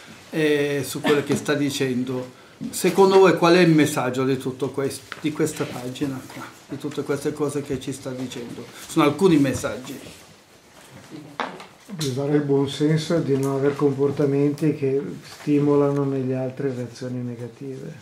eh, su quello che sta dicendo. Secondo voi qual è il messaggio di tutto questo, di questa pagina qua, di tutte queste cose che ci sta dicendo? Sono alcuni messaggi. Di usare il buon senso e di non avere comportamenti che stimolano negli altri reazioni negative.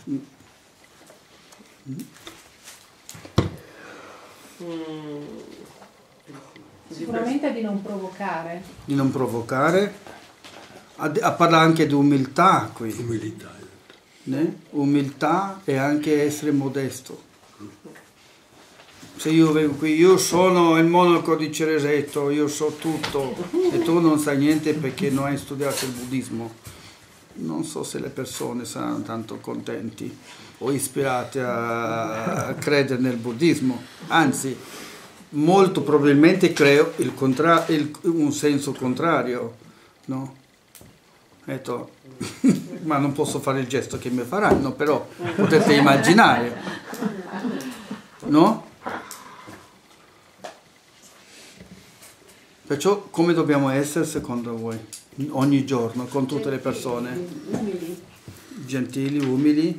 Mm. Sicuramente di non provocare. Di non provocare. A, a parlare anche di umiltà qui. Umiltà. Né? Umiltà e anche essere modesto. se io vengo qui, io sono il monaco di Ceresetto, io so tutto e tu non sai niente perché non hai studiato il buddismo, non so se le persone saranno tanto contenti o ispirate a, a credere nel buddismo, anzi molto probabilmente creo il contra- il, un senso contrario, no? Detto, ma non posso fare il gesto che mi faranno, però potete immaginare, no? Perciò come dobbiamo essere secondo voi ogni giorno con tutte le persone? Umili. Gentili, umili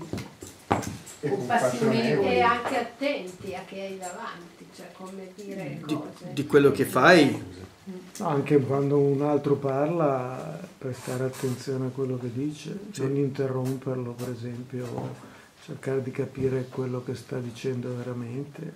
E anche attenti a chi hai davanti, cioè come dire di, cose. di quello che fai. Anche quando un altro parla, prestare attenzione a quello che dice, Sì. non interromperlo, per esempio, cercare di capire quello che sta dicendo veramente.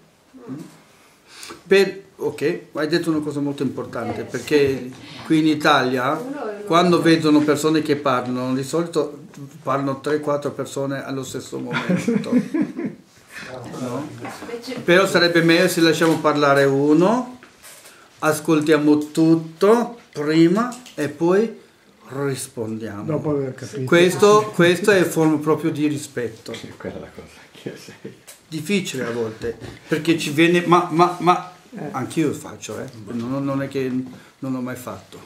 Per, ok, hai detto una cosa molto importante, perché qui in Italia quando vedono persone che parlano, di solito parlano tre quattro persone allo stesso momento, no? Però sarebbe meglio se lasciamo parlare uno, ascoltiamo tutto prima e poi rispondiamo. Dopo aver capito. Questo, questo è forma proprio di rispetto. Sì, quella è la cosa che io sei. Difficile a volte, perché ci viene, ma, ma, ma anch'io faccio, eh? non, non è che non ho mai fatto.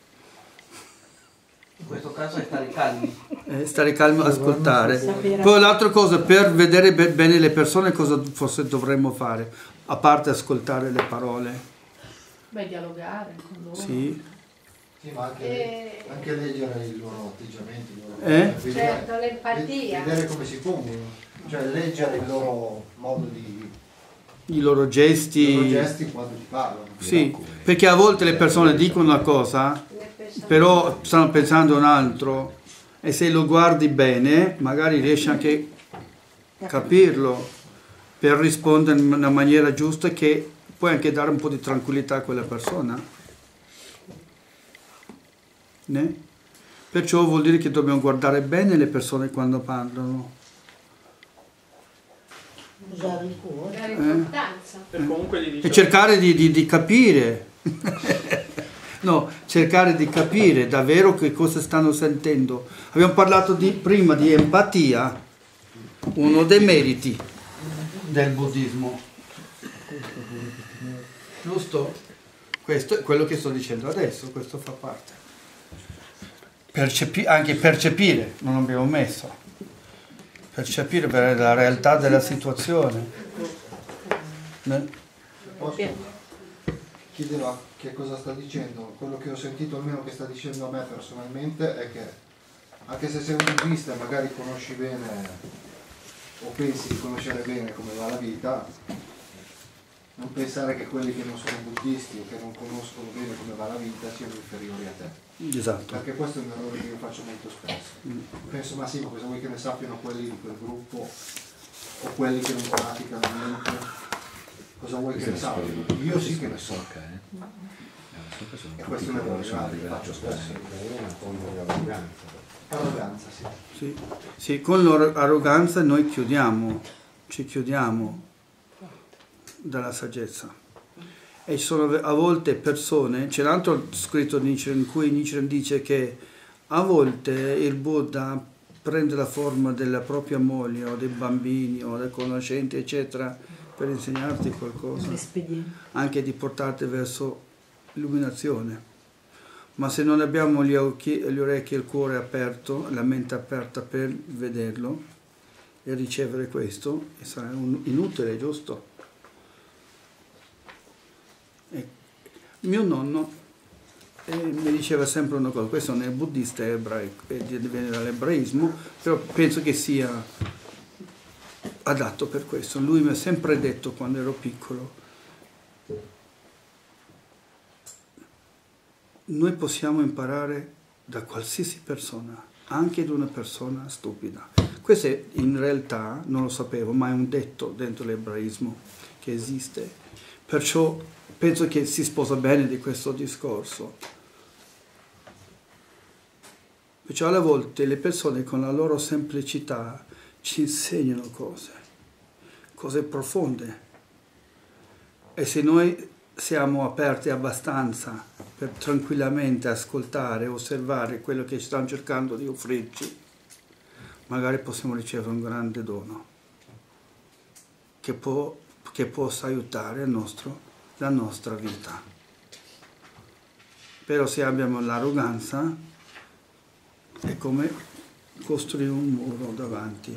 In questo caso è stare calmi. Eh, stare calmo, ascoltare. Poi l'altra cosa, per vedere be- bene le persone, cosa forse dovremmo fare? A parte ascoltare le parole. Beh, dialogare con loro. Sì. Sì, ma anche, Eh. anche leggere i loro atteggiamenti, i loro- Eh? vedere- Certo, l'empatia. vedere come si pongono, cioè leggere il loro modo di, I loro i gesti. loro gesti quando ti parlano. Sì, perché a volte le persone dicono una cosa, però stanno pensando un altro, e se lo guardi bene, magari riesci anche a capirlo per rispondere in una maniera giusta che puoi anche dare un po' di tranquillità a quella persona. Né? Perciò vuol dire che dobbiamo guardare bene le persone quando parlano. Usare il cuore. Dare Eh. importanza. E comunque gli E dice cercare di, di, di capire, no, cercare di capire davvero che cosa stanno sentendo. Abbiamo parlato di, prima di empatia, uno dei meriti del buddismo. Giusto? Questo è quello che sto dicendo adesso, questo fa parte. Percepi- anche percepire, non abbiamo messo. Percepire per la realtà della situazione. Ne? Posso chiedere a che cosa sta dicendo? Quello che ho sentito almeno che sta dicendo a me personalmente è che anche se sei un buddista e magari conosci bene o pensi di conoscere bene come va la vita, non pensare che quelli che non sono buddisti o che non conoscono bene come va la vita siano inferiori a te. Esatto. Perché questo è un errore che io faccio molto spesso. Penso, ma sì, ma cosa vuoi che ne sappiano quelli di quel gruppo o quelli che non praticano niente? Cosa vuoi che ne sappiano? Io sì che ne so. E questo è un errore grave che faccio spesso. Arroganza, sì. Sì, sì, con l'arroganza noi chiudiamo, ci chiudiamo dalla saggezza. E ci sono a volte persone, c'è un altro scritto di Nichiren in cui Nichiren dice che a volte il Buddha prende la forma della propria moglie o dei bambini o dei conoscenti eccetera per insegnarti qualcosa, anche di portarti verso l'illuminazione. Ma se non abbiamo gli occhi, gli orecchi e il cuore aperto, la mente aperta per vederlo e ricevere questo, sarà un, inutile, giusto? E mio nonno eh, mi diceva sempre una cosa, questo non è buddista, è ebraico, e viene dall'ebraismo, però penso che sia adatto per questo. Lui mi ha sempre detto quando ero piccolo, noi possiamo imparare da qualsiasi persona, anche da una persona stupida. Questo è, in realtà non lo sapevo, ma è un detto dentro l'ebraismo che esiste. Perciò penso che si sposa bene di questo discorso. Perciò alle volte le persone con la loro semplicità ci insegnano cose, cose profonde. E se noi siamo aperti abbastanza per tranquillamente ascoltare, osservare quello che stanno cercando di offrirci, magari possiamo ricevere un grande dono che, può, che possa aiutare il nostro, la nostra vita. Però se abbiamo l'arroganza è come costruire un muro davanti,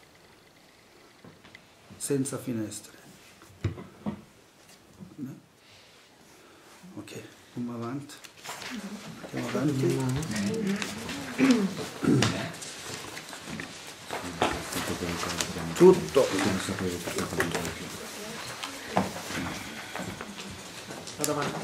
senza finestre. Ok, andiamo avanti. Andiamo avanti. Tutto. Vado avanti.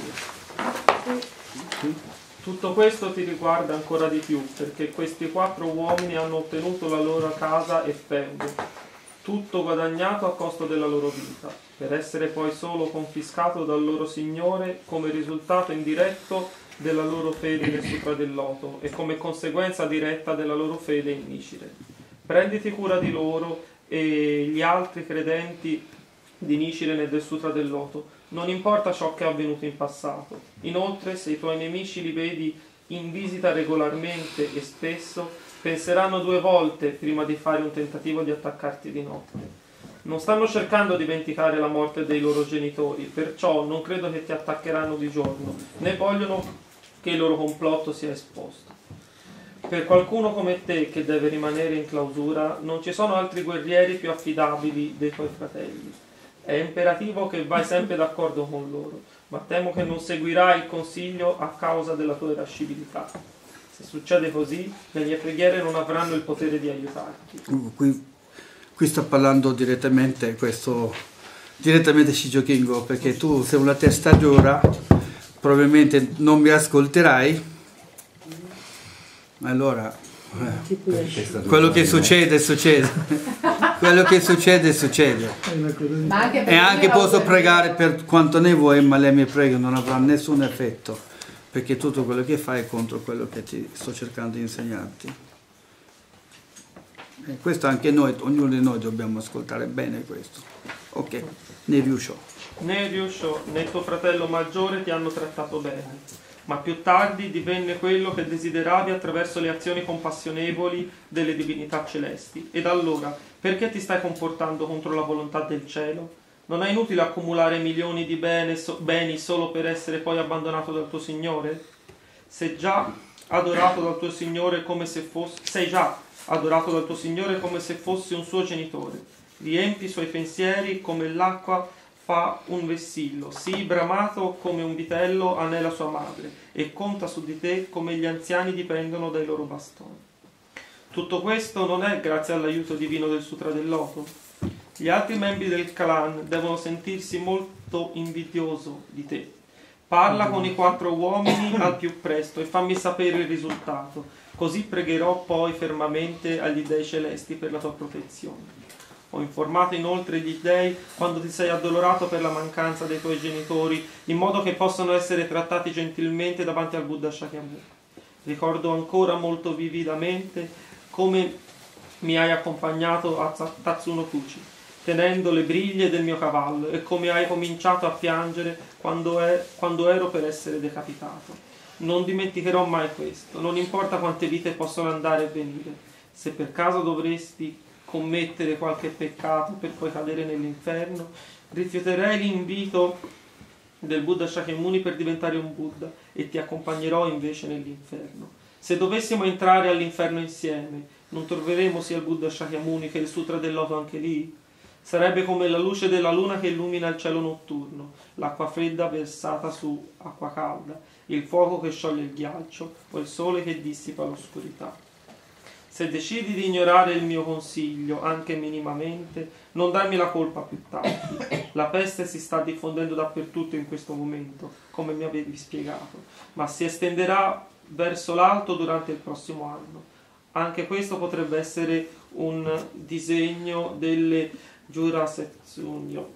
Tutto questo ti riguarda ancora di più, perché questi quattro uomini hanno ottenuto la loro casa e feudo, tutto guadagnato a costo della loro vita, per essere poi solo confiscato dal loro Signore come risultato indiretto della loro fede nel Sutra del Loto e come conseguenza diretta della loro fede in Nichiren. Prenditi cura di loro e gli altri credenti di Nichiren e del Sutra del Loto, non importa ciò che è avvenuto in passato. Inoltre, se i tuoi nemici li vedi in visita regolarmente e spesso, penseranno due volte prima di fare un tentativo di attaccarti di notte. Non stanno cercando di dimenticare la morte dei loro genitori, perciò non credo che ti attaccheranno di giorno, né vogliono che il loro complotto sia esposto. Per qualcuno come te che deve rimanere in clausura, non ci sono altri guerrieri più affidabili dei tuoi fratelli. È imperativo che vai sempre d'accordo con loro, ma temo che non seguirai il consiglio a causa della tua irascibilità. Se succede così, le mie preghiere non avranno il potere di aiutarti. Qui, qui sta parlando direttamente questo, direttamente Shijo Kingo, perché tu sei una testa dura, probabilmente non mi ascolterai, allora eh, quello che succede succede. Quello che succede, succede. Ma anche e anche posso pregare per quanto ne vuoi, ma le mie preghe non avranno nessun effetto, perché tutto quello che fai è contro quello che ti sto cercando di insegnarti. E questo anche noi, ognuno di noi dobbiamo ascoltare bene questo. Ok, ne riusciò. Né Ryusho né tuo fratello maggiore ti hanno trattato bene, ma più tardi divenne quello che desideravi attraverso le azioni compassionevoli delle divinità celesti. Ed allora, perché ti stai comportando contro la volontà del cielo? Non è inutile accumulare milioni di bene, so, beni solo per essere poi abbandonato dal tuo Signore? Sei già adorato dal tuo Signore come se fosse, sei già adorato dal tuo Signore come se fossi un suo genitore. Riempi i suoi pensieri come l'acqua fa un vessillo, sii bramato come un vitello anela sua madre e conta su di te come gli anziani dipendono dai loro bastoni. Tutto questo non è grazie all'aiuto divino del Sutra del Loto. Gli altri membri del clan devono sentirsi molto invidioso di te. Parla con i quattro uomini al più presto e fammi sapere il risultato, così pregherò poi fermamente agli dei celesti per la tua protezione. Ho informato inoltre gli dei quando ti sei addolorato per la mancanza dei tuoi genitori, in modo che possano essere trattati gentilmente davanti al Buddha Shakyamuni. Ricordo ancora molto vividamente come mi hai accompagnato a Tatsuno Kuchi, tenendo le briglie del mio cavallo, e come hai cominciato a piangere quando, è, quando ero per essere decapitato. Non dimenticherò mai questo, non importa quante vite possono andare e venire. Se per caso dovresti commettere qualche peccato per poi cadere nell'inferno, rifiuterei l'invito del Buddha Shakyamuni per diventare un Buddha e ti accompagnerò invece nell'inferno. Se dovessimo entrare all'inferno insieme, non troveremo sia il Buddha Shakyamuni che il Sutra del Loto anche lì? Sarebbe come la luce della luna che illumina il cielo notturno, l'acqua fredda versata su acqua calda, il fuoco che scioglie il ghiaccio o il sole che dissipa l'oscurità. Se decidi di ignorare il mio consiglio, anche minimamente, non darmi la colpa più tardi. La peste si sta diffondendo dappertutto in questo momento, come mi avevi spiegato, ma si estenderà verso l'alto durante il prossimo anno. Anche questo potrebbe essere un disegno delle Jurasetsunyo,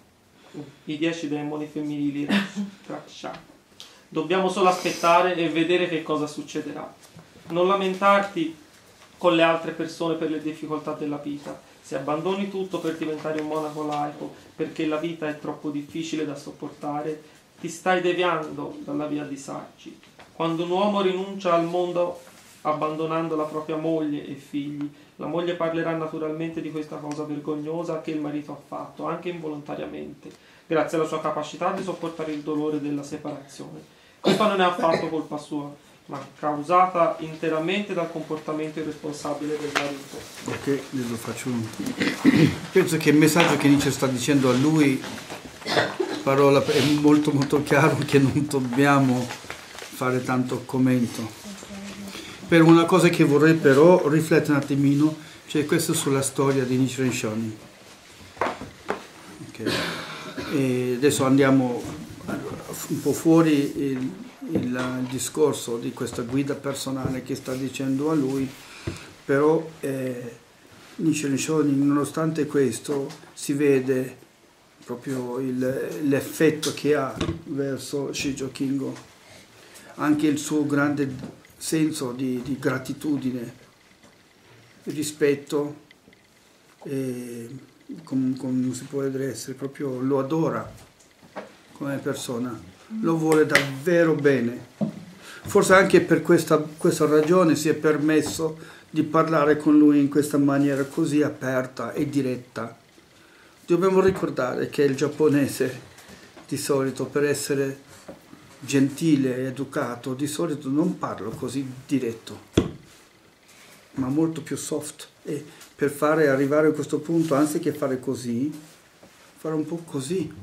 i dieci demoni femminili Raksha. Dobbiamo solo aspettare e vedere che cosa succederà. Non lamentarti con le altre persone per le difficoltà della vita. Se Se abbandoni tutto per diventare un monaco laico perché la vita è troppo difficile da sopportare, ti stai deviando dalla via dei saggi. Quando un uomo rinuncia al mondo abbandonando la propria moglie e figli, la moglie parlerà naturalmente di questa cosa vergognosa che il marito ha fatto, anche involontariamente, grazie alla sua capacità di sopportare il dolore della separazione. Questo non è affatto colpa sua, ma causata interamente dal comportamento irresponsabile del marito. Ok, lo faccio un... Penso che il messaggio che Nietzsche sta dicendo a lui, parola, è molto molto chiaro, che non dobbiamo fare tanto commento. Per una cosa che vorrei però riflettere un attimino, cioè questo sulla storia di Nichiren Shonin. Okay. E adesso andiamo un po' fuori il, il, il discorso di questa guida personale che sta dicendo a lui, però eh, Nichiren Shonin, nonostante questo, si vede proprio l'effetto che ha verso Shijo Kingo, anche il suo grande senso di, di gratitudine, rispetto, e come, come si può essere, proprio lo adora come persona, lo vuole davvero bene. Forse anche per questa, questa ragione si è permesso di parlare con lui in questa maniera così aperta e diretta. Dobbiamo ricordare che il giapponese di solito, per essere gentile e educato, di solito non parlo così diretto, ma molto più soft, e per fare arrivare a questo punto, anziché fare così, fare un po' così.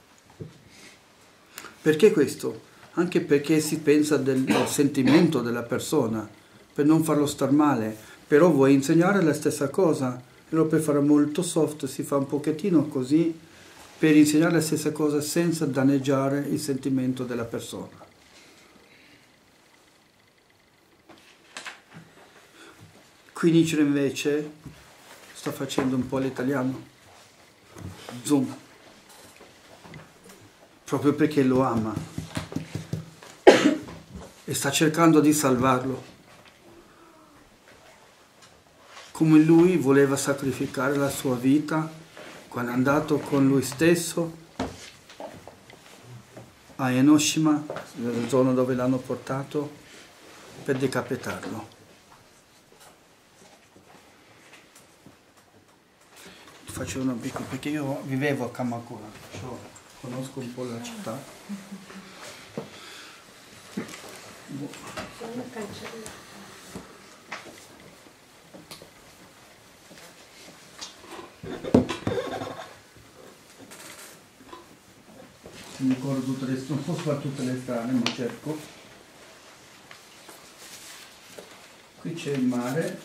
Perché questo? Anche perché si pensa del, del sentimento della persona, per non farlo star male, però vuoi insegnare la stessa cosa, però per fare molto soft si fa un pochettino così, per insegnare la stessa cosa senza danneggiare il sentimento della persona. Qui Nietzsche invece sta facendo un po' l'italiano, zoom, proprio perché lo ama e sta cercando di salvarlo, come lui voleva sacrificare la sua vita quando è andato con lui stesso a Enoshima, nella zona dove l'hanno portato, per decapitarlo. Faccio una piccola, perché io vivevo a Kamakura, cioè, conosco un po' la città. Sono cancellato. Mi ricordo tutte le, non posso fare tutte le strade, ma cerco. Qui c'è il mare,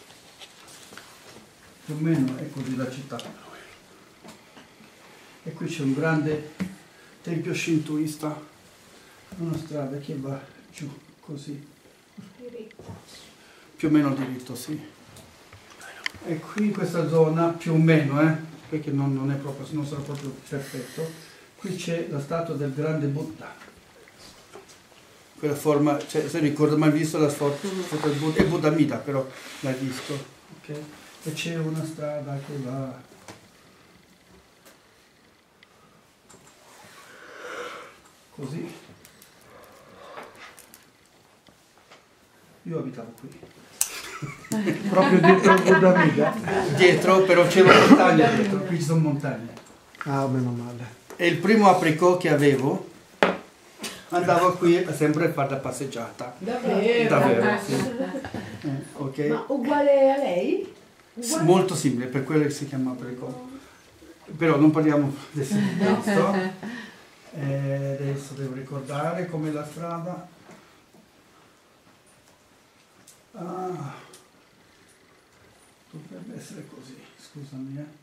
più o meno è così la città. E qui c'è un grande tempio shintoista, una strada che va giù così. Più o meno diritto, sì. E qui in questa zona, più o meno, eh, perché non, non è proprio, non sarà proprio perfetto. Qui c'è la statua del grande Buddha, quella forma, cioè, se ricordo mai visto la foto del Buddha, è Buddhamida, però l'hai visto, ok? E c'è una strada che va così. Io abitavo qui. Proprio dietro il Buddhamida? Dietro, però c'è una montagna dietro, qui ci sono montagne. Ah, meno male. E il primo apricot che avevo, andavo qui sempre a fare la passeggiata. Davvero? Davvero, sì. Eh, okay. Ma uguale a lei? Uguale? Molto simile, per quello che si chiama apricot. Però non parliamo adesso di questo. Eh, adesso devo ricordare com'è la strada. Ah, dovrebbe essere così, scusami, eh.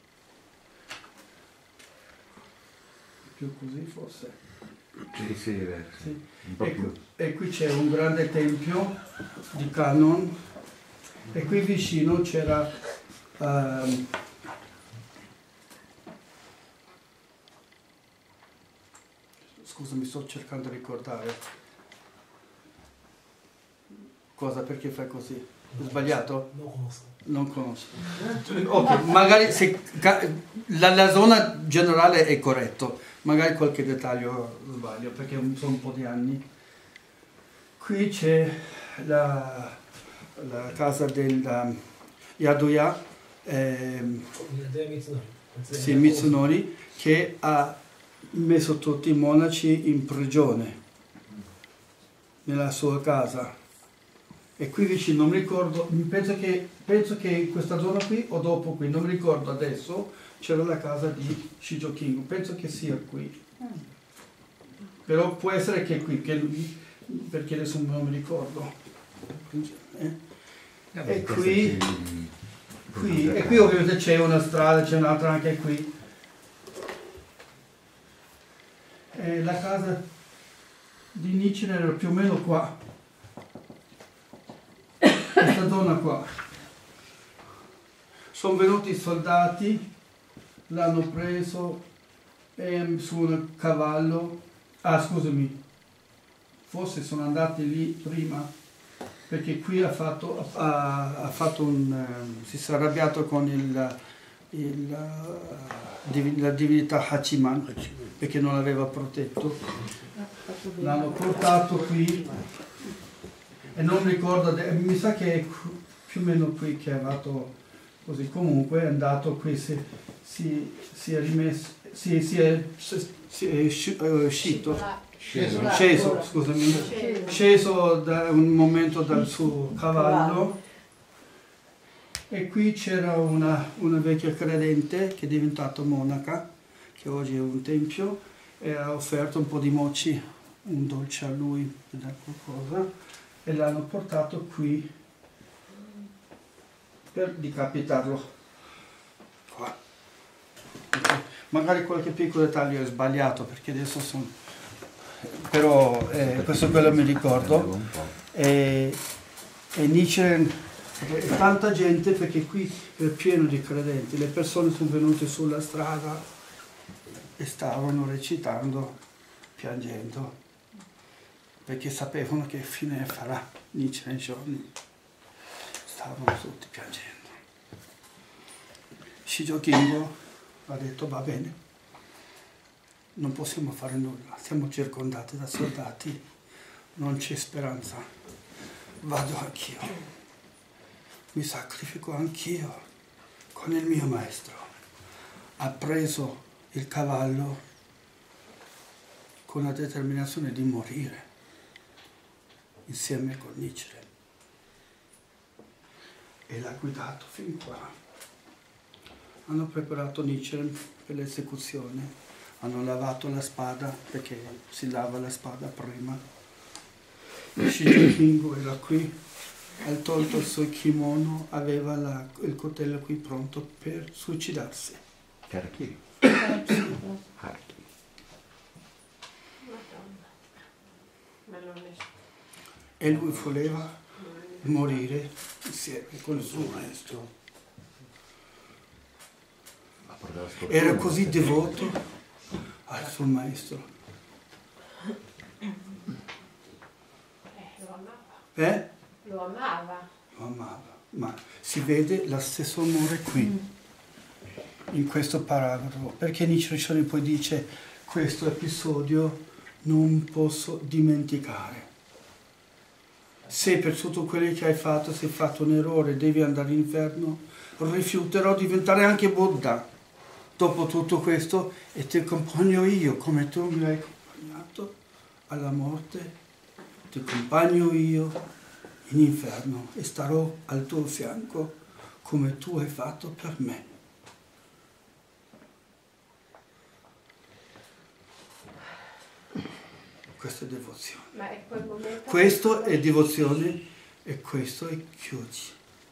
Più così forse. Sì, sì, sì. Un po' E, più. e qui c'è un grande tempio di Kannon e qui vicino c'era um, scusa, mi sto cercando di ricordare cosa, perché fai così? È sbagliato? Non conosco. Non conosco. Ok, magari se la, la zona generale è corretto, magari qualche dettaglio sbaglio perché sono un po' di anni. Qui c'è la, la casa del Yadoya, ehm, sì, Mitsunori, che ha messo tutti i monaci in prigione nella sua casa. E qui vicino, non mi ricordo, penso che, penso che in questa zona qui o dopo qui, non mi ricordo adesso, c'era la casa di Shijokingo, penso che sia qui. Però può essere che qui, che lui, perché adesso non mi ricordo. Eh? E qui, qui, e qui ovviamente c'è una strada, c'è un'altra anche qui. E la casa di Nietzsche era più o meno qua. Questa zona qua. Sono venuti i soldati, l'hanno preso eh, su un cavallo. Ah, scusami, forse sono andati lì prima, perché qui ha fatto, ha, ha fatto un, um, si è arrabbiato con il, il, uh, la divinità Hachiman, perché non l'aveva protetto. L'hanno portato qui. E non ricordo, mi sa che è più o meno qui che è andato così, comunque è andato qui, si, si, si è rimesso, si, si è, si è uscito, sceso, sceso, scusami, sceso da un momento dal suo cavallo. E qui c'era una, una vecchia credente che è diventata monaca, che oggi è un tempio, e ha offerto un po' di mochi, un dolce a lui, da qualcosa. E l'hanno portato qui per decapitarlo. Qua. Okay. Magari qualche piccolo dettaglio è sbagliato perché adesso sono... però eh, questo quello mi ricordo. E, e Nietzsche, è tanta gente perché qui è pieno di credenti, le persone sono venute sulla strada e stavano recitando, piangendo, perché sapevano che fine farà Nietzsche nei giorni. Stavano tutti piangendo. Shijokingo ha detto va bene, non possiamo fare nulla, siamo circondati da soldati, non c'è speranza, vado anch'io, mi sacrifico anch'io con il mio maestro. Ha preso il cavallo con la determinazione di morire insieme con Nietzsche e l'ha guidato fin qua. Hanno preparato Nietzsche per l'esecuzione, hanno lavato la spada perché si lava la spada prima. Shijokingo era qui, ha tolto il suo kimono, aveva la, il coltello qui pronto per suicidarsi. Harakiri. Harakiri. E lui voleva morire insieme con il suo maestro. Era così devoto al suo maestro. Lo amava. Eh? Lo amava. Lo amava. Ma si vede lo stesso amore qui, in questo paragrafo. Perché Nietzsche poi dice questo episodio non posso dimenticare. Se per tutto quello che hai fatto, se hai fatto un errore, devi andare all'inferno, rifiuterò di diventare anche Buddha. Dopo tutto questo, e ti accompagno io, come tu mi hai accompagnato alla morte, ti accompagno io in inferno e starò al tuo fianco come tu hai fatto per me. Questa è devozione. Ma è quel momento Questo è devozione e questo è Kyoji.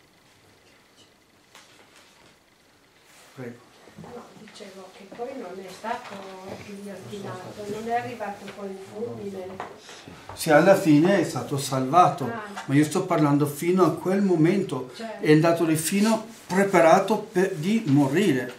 Prego. No, dicevo che poi non è stato guillotinato, non è arrivato con il fulmine. Sì, alla fine è stato salvato, Ah. ma io sto parlando fino a quel momento. Certo. È andato lì fino preparato per, di morire.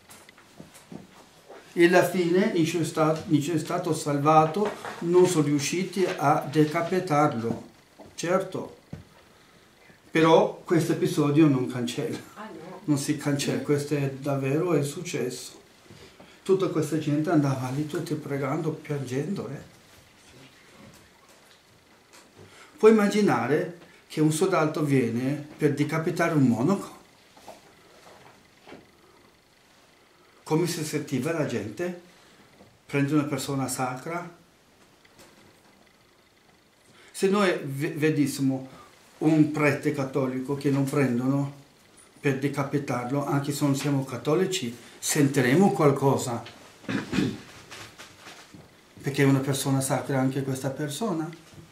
E alla fine Nietzsche è, stato, Nietzsche è stato salvato, non sono riusciti a decapitarlo, certo, Però questo episodio non cancella, Ah, no. non si cancella, questo è davvero è successo. Tutta questa gente andava lì tutti pregando, piangendo. Eh. Puoi immaginare che un soldato viene per decapitare un monaco? Come si sentiva la gente? Prende una persona sacra? Se noi vedessimo un prete cattolico che non prendono per decapitarlo, anche se non siamo cattolici, sentiremo qualcosa. Perché è una persona sacra anche questa persona.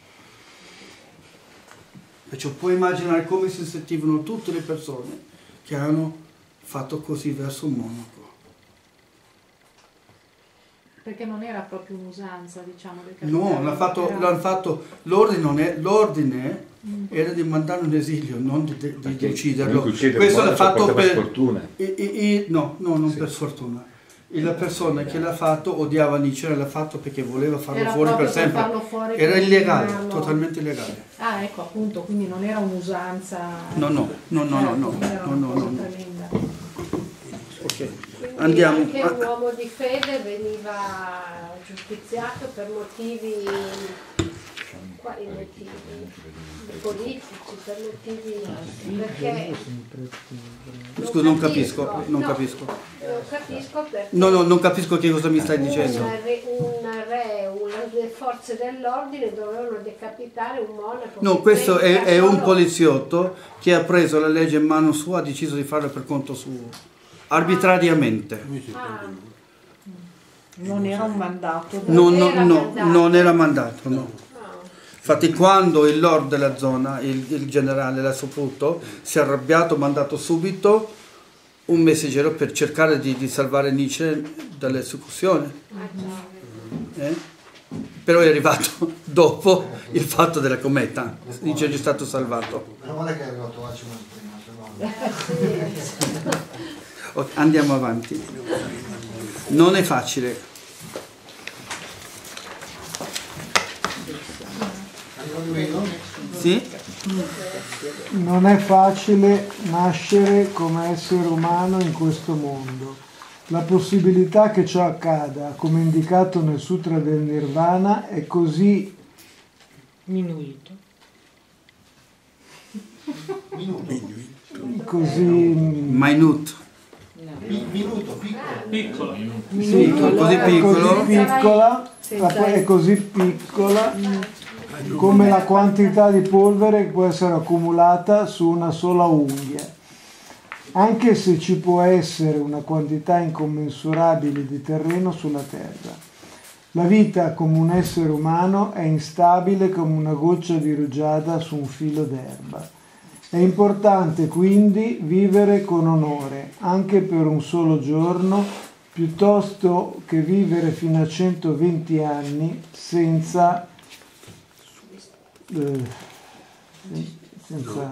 Perciò puoi immaginare come si sentivano tutte le persone che hanno fatto così verso un monaco. Perché non era proprio un'usanza, diciamo, del No, l'ha fatto, era... l'hanno fatto l'ordine, l'ordine mm. era di mandarlo in esilio, non di, di, di ucciderlo. Questo l'ha fatto per sfortuna. I, i, i, no, no, non sì. per sfortuna. E la persona che l'ha fatto odiava Nietzsche, l'ha fatto perché voleva farlo era fuori per sempre. Per fuori era illegale, farlo... totalmente illegale. Ah, ecco, appunto, quindi non era un'usanza. No, no, no, no, no, no, era no, no, no, no. tremenda. Ok. Quindi Andiamo. anche un uomo di fede veniva giustiziato per motivi, quali motivi? Politici, per motivi, perché scusa, non capisco, non no, capisco. Non capisco perché no, no, non capisco che cosa mi stai dicendo. Un re, un re una, le forze dell'ordine dovevano decapitare un monaco. No, questo è, è un poliziotto che ha preso la legge in mano sua, ha deciso di farlo per conto suo, arbitrariamente. Ah. Non era un mandato. No, no, no, non era mandato, no. Infatti quando il lord della zona, il, il generale l'ha saputo, si è arrabbiato, mandato subito un messaggero per cercare di, di salvare Nietzsche dall'esecuzione. Eh? Però è arrivato dopo il fatto della cometa, Nietzsche è stato salvato. Meno male che è arrivato a prima, se no. Okay, andiamo avanti. Non è facile. Sì? Non è facile nascere come essere umano in questo mondo. La possibilità che ciò accada, come indicato nel Sutra del Nirvana, è così minuito. Così minuto. Minuto, piccolo. Piccolo. Sì, così piccolo. Così piccola, è così piccola come la quantità di polvere che può essere accumulata su una sola unghia. Anche se ci può essere una quantità incommensurabile di terreno sulla Terra. La vita come un essere umano è instabile come una goccia di rugiada su un filo d'erba. È importante quindi vivere con onore, anche per un solo giorno, piuttosto che vivere fino a centoventi anni senza, eh, senza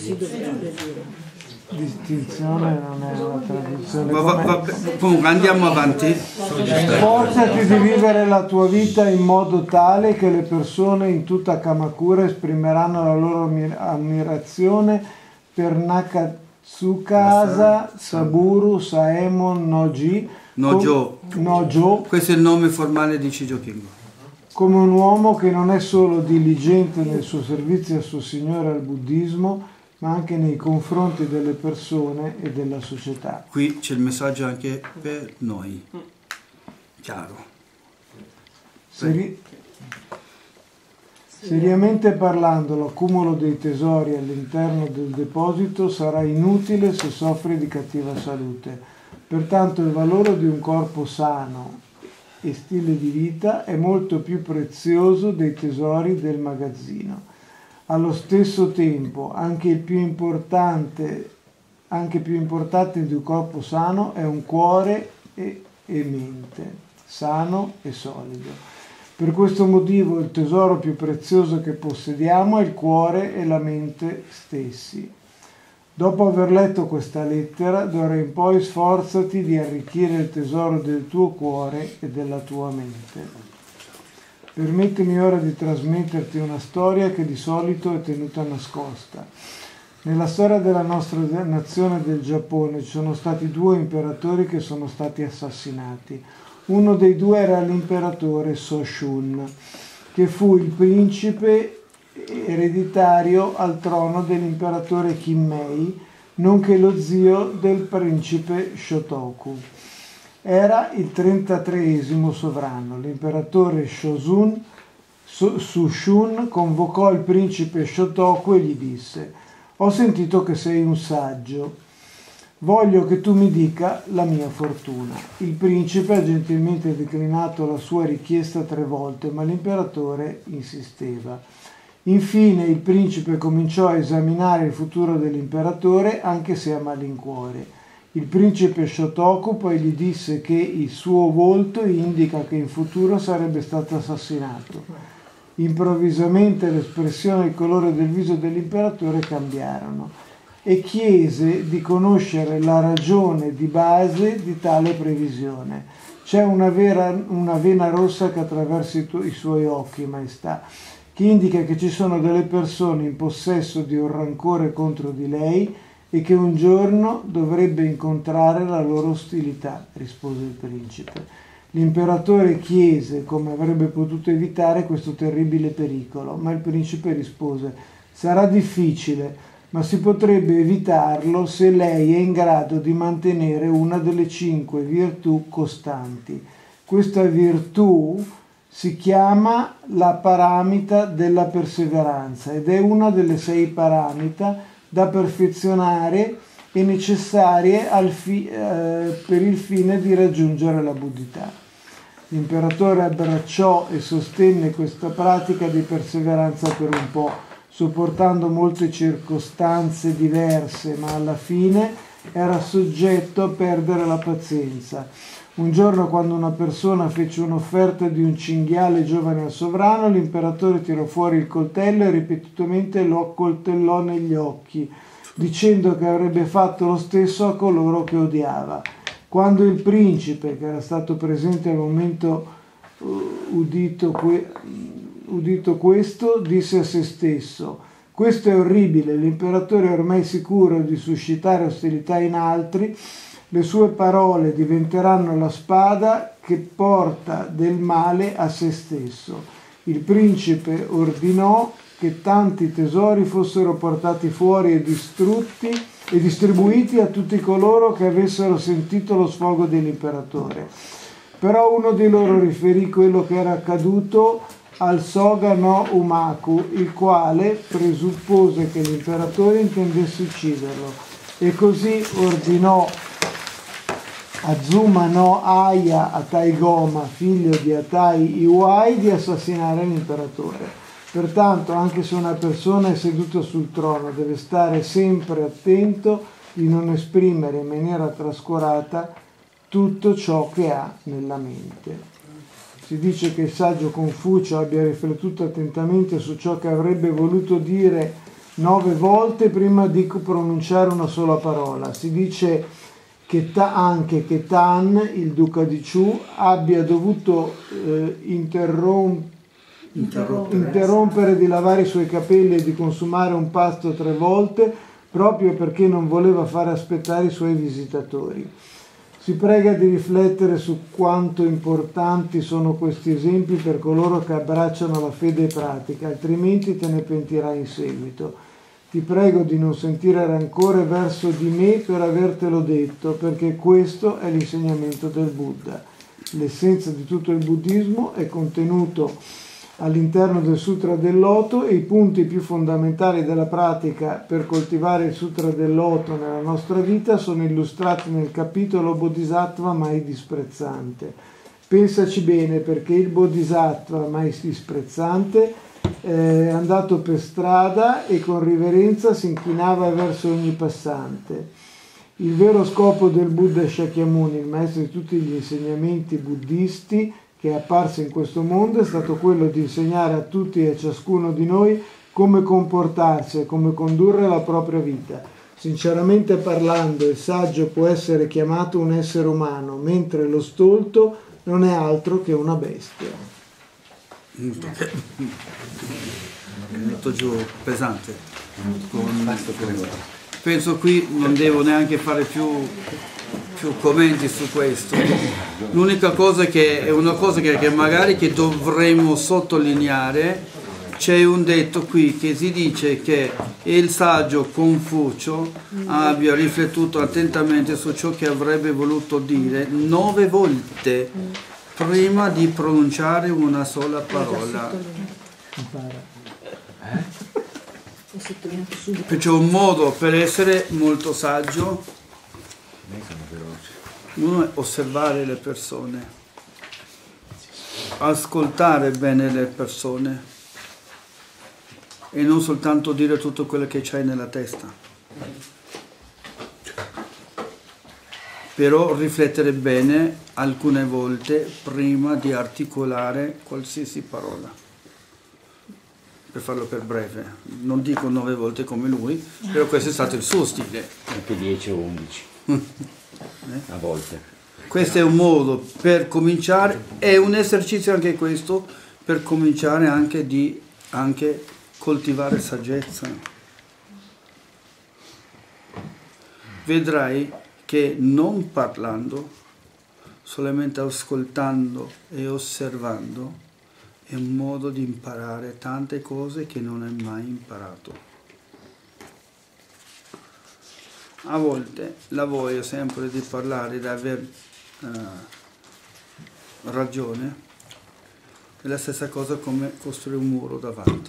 distinzione, non è una traduzione. Va, va, va, comunque andiamo avanti. Sforzati di vivere la tua vita in modo tale che le persone in tutta Kamakura esprimeranno la loro ammirazione per Nakatsukasa Saburo Saemon Noji Nojo. Nojo. Questo è il nome formale di Shijo Kingo. Come un uomo che non è solo diligente nel suo servizio al suo Signore al buddismo, ma anche nei confronti delle persone e della società. Qui c'è il messaggio anche per noi. Chiaro. Seri- seriamente parlando, l'accumulo dei tesori all'interno del deposito sarà inutile se soffri di cattiva salute. Pertanto il valore di un corpo sano e stile di vita è molto più prezioso dei tesori del magazzino. Allo stesso tempo, anche il più importante, anche più importante di un corpo sano è un cuore e, e mente, sano e solido. Per questo motivo il tesoro più prezioso che possediamo è il cuore e la mente stessi. Dopo aver letto questa lettera, d'ora in poi sforzati di arricchire il tesoro del tuo cuore e della tua mente. Permettimi ora di trasmetterti una storia che di solito è tenuta nascosta. Nella storia della nostra nazione del Giappone ci sono stati due imperatori che sono stati assassinati. Uno dei due era l'imperatore Soshun, che fu il principe ereditario al trono dell'imperatore Kinmei, nonché lo zio del principe Shotoku. Era il trentatreesimo sovrano. L'imperatore Shozun, Sushun convocò il principe Shotoku e gli disse: «Ho sentito che sei un saggio. Voglio che tu mi dica la mia fortuna». Il principe ha gentilmente declinato la sua richiesta tre volte, ma l'imperatore insisteva. Infine il principe cominciò a esaminare il futuro dell'imperatore, anche se a malincuore. Il principe Shotoku poi gli disse che il suo volto indica che in futuro sarebbe stato assassinato. Improvvisamente l'espressione e il colore del viso dell'imperatore cambiarono e chiese di conoscere la ragione di base di tale previsione. «C'è una, vera, una vena rossa che attraversa i, tu- i suoi occhi, maestà, che indica che ci sono delle persone in possesso di un rancore contro di lei e che un giorno dovrebbe incontrare la loro ostilità», rispose il principe. L'imperatore chiese come avrebbe potuto evitare questo terribile pericolo, ma il principe rispose: «Sarà difficile, ma si potrebbe evitarlo se lei è in grado di mantenere una delle cinque virtù costanti. Questa virtù si chiama la paramita della perseveranza ed è una delle sei paramita da perfezionare e necessarie al fi- eh, per il fine di raggiungere la buddhità». L'imperatore abbracciò e sostenne questa pratica di perseveranza per un po', sopportando molte circostanze diverse, ma alla fine era soggetto a perdere la pazienza. Un giorno, quando una persona fece un'offerta di un cinghiale giovane al sovrano, l'imperatore tirò fuori il coltello e ripetutamente lo accoltellò negli occhi, dicendo che avrebbe fatto lo stesso a coloro che odiava. Quando il principe, che era stato presente al momento udito, que- udito questo, disse a se stesso: «Questo è orribile, l'imperatore è ormai sicuro di suscitare ostilità in altri, le sue parole diventeranno la spada che porta del male a se stesso». Il principe ordinò che tanti tesori fossero portati fuori e distrutti e distribuiti a tutti coloro che avessero sentito lo sfogo dell'imperatore. Però uno di loro riferì quello che era accaduto al Soga no Umaku, il quale presuppose che l'imperatore intendesse ucciderlo, e così ordinò Azuma no Aya Ataigoma, figlio di Atai Iwai, di assassinare l'imperatore. Pertanto, anche se una persona è seduta sul trono, deve stare sempre attento di non esprimere in maniera trascurata tutto ciò che ha nella mente. Si dice che il saggio Confucio abbia riflettuto attentamente su ciò che avrebbe voluto dire nove volte prima di pronunciare una sola parola. Si dice che ta, anche che Tan, il duca di Chu, abbia dovuto eh, interrompere Interrompere. interrompere di lavare i suoi capelli e di consumare un pasto tre volte proprio perché non voleva fare aspettare i suoi visitatori. Si prega di riflettere su quanto importanti sono questi esempi per coloro che abbracciano la fede pratica, altrimenti te ne pentirai in seguito. Ti prego di non sentire rancore verso di me per avertelo detto, perché questo è l'insegnamento del Buddha. L'essenza di tutto il buddismo è contenuto all'interno del Sutra del Loto e i punti più fondamentali della pratica per coltivare il Sutra del Loto nella nostra vita sono illustrati nel capitolo Bodhisattva mai disprezzante. Pensaci bene, perché il Bodhisattva mai disprezzante è andato per strada e con riverenza si inchinava verso ogni passante. Il vero scopo del Buddha Shakyamuni, il maestro di tutti gli insegnamenti buddisti, che è apparso in questo mondo, è stato quello di insegnare a tutti e a ciascuno di noi come comportarsi e come condurre la propria vita. Sinceramente parlando, il saggio può essere chiamato un essere umano, mentre lo stolto non è altro che una bestia. È venuto giù pesante. Con... Penso qui non devo neanche fare più, più commenti su questo. L'unica cosa che è una cosa che, che magari che dovremmo sottolineare, c'è un detto qui che si dice che il saggio Confucio abbia riflettuto attentamente su ciò che avrebbe voluto dire nove volte prima di pronunciare una sola parola. Perciò un modo per essere molto saggio, uno è osservare le persone, ascoltare bene le persone e non soltanto dire tutto quello che c'hai nella testa, però riflettere bene alcune volte prima di articolare qualsiasi parola, per farlo per breve. Non dico nove volte come lui, però questo è stato il suo stile. Anche dieci o undici a volte. Questo è un modo per cominciare, è un esercizio anche questo per cominciare anche di anche coltivare saggezza. Vedrai che non parlando, solamente ascoltando e osservando è un modo di imparare tante cose che non hai mai imparato. A volte la voglia sempre di parlare, di aver uh, ragione, è la stessa cosa come costruire un muro davanti.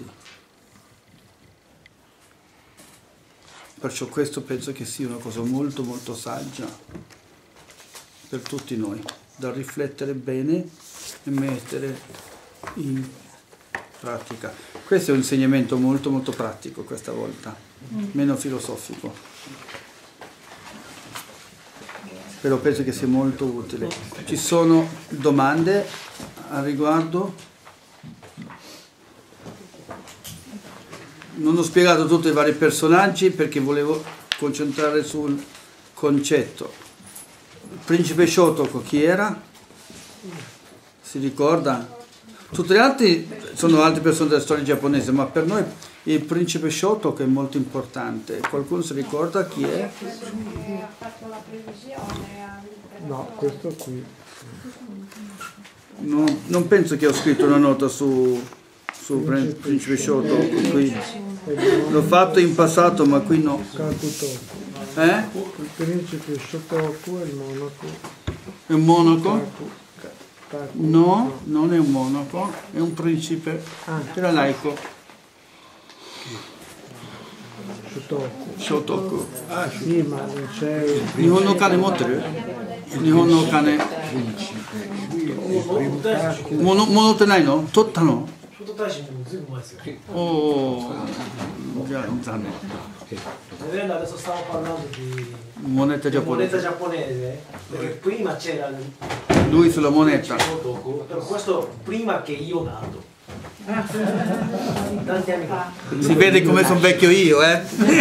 Perciò questo penso che sia una cosa molto molto saggia per tutti noi, da riflettere bene e mettere in pratica. Questo è un insegnamento molto molto pratico questa volta, meno filosofico, però penso che sia molto utile. Ci sono domande a riguardo? Non ho spiegato tutti i vari personaggi perché volevo concentrare sul concetto. Il principe Shotoko chi era? Si ricorda? Tutti gli altri sono altre persone della storia giapponese, ma per noi il principe Shotoko è molto importante. Qualcuno si ricorda chi è? Ha fatto la previsione. No, questo qui. No, non penso che ho scritto una nota su, su principe Shotoko qui. L'ho fatto in passato, ma qui no. Eh? Il principe Shotoku è il monaco. È un monaco? No, non è un monaco, è un principe. Era laico. Shotoku. Shotoku. Ah, sì, ma non c'è. Nihon no kane motteru? Nihon no kane. Mono, monotte nai no? Totta no? Oh, già, zanne. Adesso stavo parlando di moneta giapponese. moneta giapponese, perché prima c'era lui sulla moneta. Però questo prima che io nato. Tanti anni fa. Si vede come sono vecchio io, eh?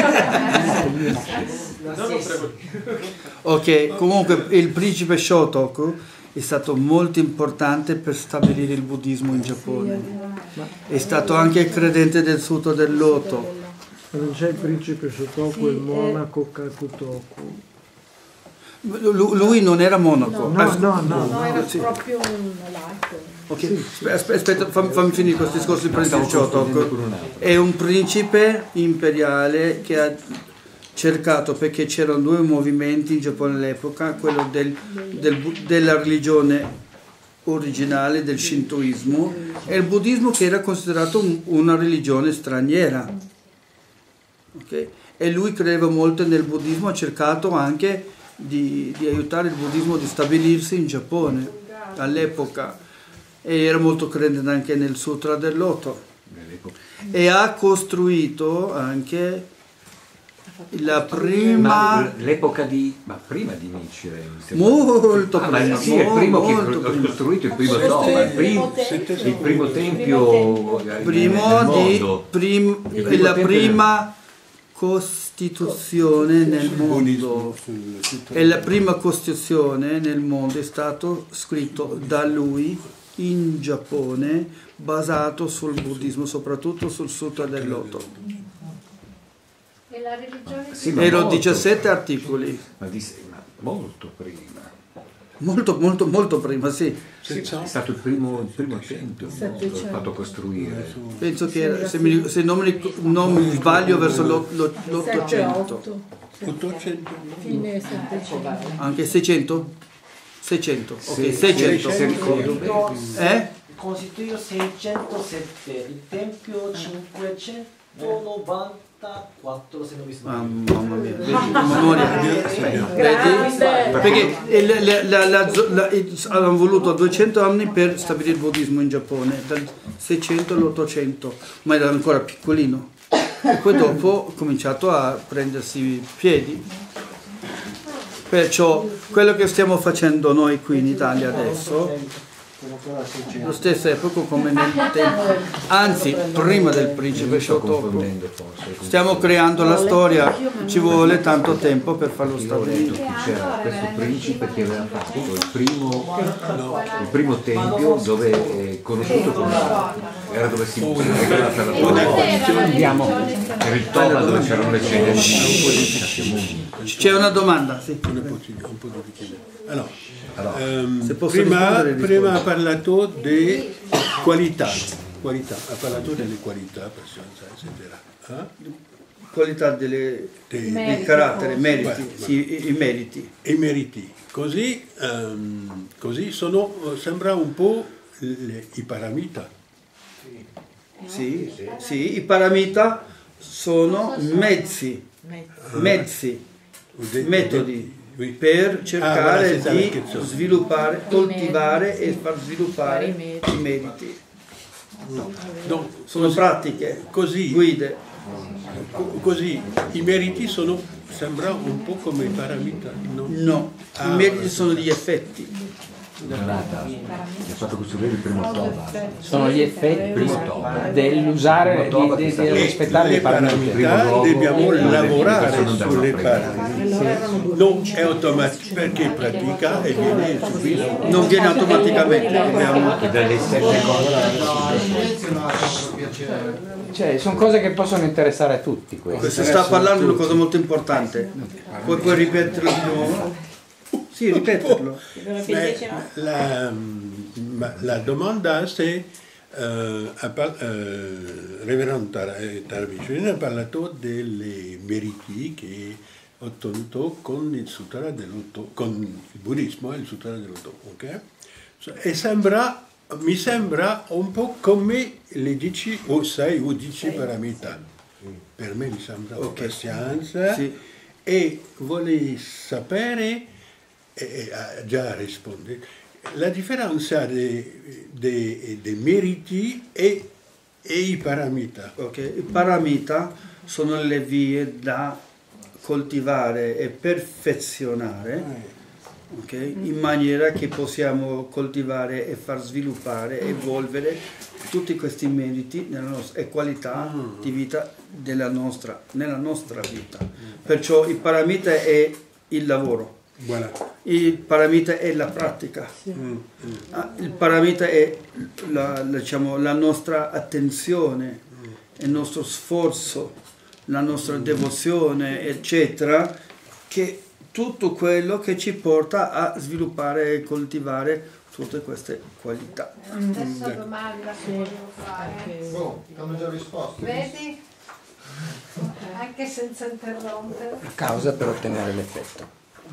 Ok, comunque il principe Shotoku è stato molto importante per stabilire il buddismo in Giappone. È stato anche credente del Sutra del Loto. Non c'è il principe Shotoku e il monaco Kakutoku. Lui non era monaco. No, no, no, No, era sì. proprio un laico. Ok, aspetta, aspetta fammi, fammi finire questo discorso di principe Shotoku. È un principe imperiale che ha cercato, perché c'erano due movimenti in Giappone all'epoca, quello del, del, della religione originale, del Shintoismo, e il buddismo che era considerato un, una religione straniera. Okay? E lui credeva molto nel buddismo, ha cercato anche di, di aiutare il buddismo di stabilirsi in Giappone all'epoca, e era molto credente anche nel Sutra del Loto, e ha costruito anche la prima, ma l'epoca di, ma prima di Nichiren, molto ah, prima, ma sì, è il primo che ha prima. costruito il primo Doma, il primo, il primo tempio primo nel di mondo. prim, Il primo la tempio prima costituzione nel mondo, e la prima costituzione nel mondo è stato scritto da lui in Giappone basato sul buddismo, soprattutto sul Sutra del Loto. E la religione Sì, di... ma Erano molto. diciassette articoli. Ma, di, ma molto prima. Molto, molto, molto prima, sì. Sì, è stato il primo, il primo tempio settecento. fatto costruire. Penso che era, se, mi, se non, mi, non mi sbaglio, verso l'Ottocento. ottocento. Fine settecento. Anche seicento? seicento, ok, Sì, seicento. se ricordo bene. Eh? Costituito seicentosette, il tempio cinquecentonovantaquattro se non mi sbaglio. Ah, mamma mia, vedi, memoria. Grande. Perché il- la- la- la- la- il- hanno voluto duecento anni per stabilire il buddismo in Giappone, dal seicento all'ottocento, ma era ancora piccolino. E poi dopo ha cominciato a prendersi piedi. Perciò quello che stiamo facendo noi qui in Italia adesso, lo stesso epoca come nel tempo, anzi prima del principe Shotoku, stiamo creando la storia, ci vuole tanto tempo per farlo stabilire. C'era questo principe che aveva fatto il primo, il primo tempio dove è conosciuto come era dove si pregava per la tua Andiamo. era il Toba dove c'erano le cene di Shakyamuni. C'è una domanda, sì. Un po' di, un po' di chiedere. Allora, Allora, ehm, se posso prima, rispondere, rispondo. prima ha parlato di qualità, qualità, ha parlato delle qualità, presenza, eccetera. Eh? Qualità delle, Dei- del carattere, meriti, Guarda, sì, i, i meriti. I meriti. Così, ehm, così sono, sembra un po' le- i paramita. Sì, sì, i paramita sono mezzi, mezzi, metodi per cercare Ah, guarda, di che so. sviluppare, coltivare e far sviluppare i meriti. No, Sono pratiche, così, guide. co- così i meriti sono, sembra un po' come i paramita, no? No, Ah, i meriti sono gli effetti. Mi ha fatto costruire il primo Toba. Sono gli effetti Primo Toba. dell'usare, di, di, di rispettare le paramite. paramita dobbiamo lavorare persone sulle andavano paramite. Non è automatico perché pratica e viene subito. Non viene automaticamente, dobbiamo- E dalle sette cose Cioè, sono cose che possono interessare a tutti queste. Si sta parlando di una cosa molto importante. Puoi, puoi ripeterlo di nuovo? Sì, ripeterlo. Mais la, ma la domanda è eh, ha par- eh, Reverendo Tar- eh, Tarabishvili ha parlato dei meriti che ha ottenuto con il Sutra dell'Otto, con il buddismo e il Sutra dell'Otto, ok? So- E sembra, mi sembra un po' come le dieci o sei o dieci paramita. Per me mi sembra Ok. abbastanza. Sì. E vorrei sapere, e, e, ah, già risponde, la differenza dei, dei, dei meriti e, e i paramita. Ok, i paramita sono le vie da coltivare e perfezionare, ok, in maniera che possiamo coltivare e far sviluppare, evolvere tutti questi meriti nella nostra, e qualità di vita della nostra, nella nostra vita. Perciò il paramita è il lavoro. Voilà. Il paramita è la pratica. Mm, Ah, il paramita è la, la- diciamo, la nostra attenzione, il nostro sforzo, la nostra devozione, eccetera, che tutto quello che ci porta a sviluppare e coltivare tutte queste qualità. Stessa domanda che volevo fare. Oh, hanno già risposto. Vedi? Anche senza interrompere. Causa per ottenere l'effetto.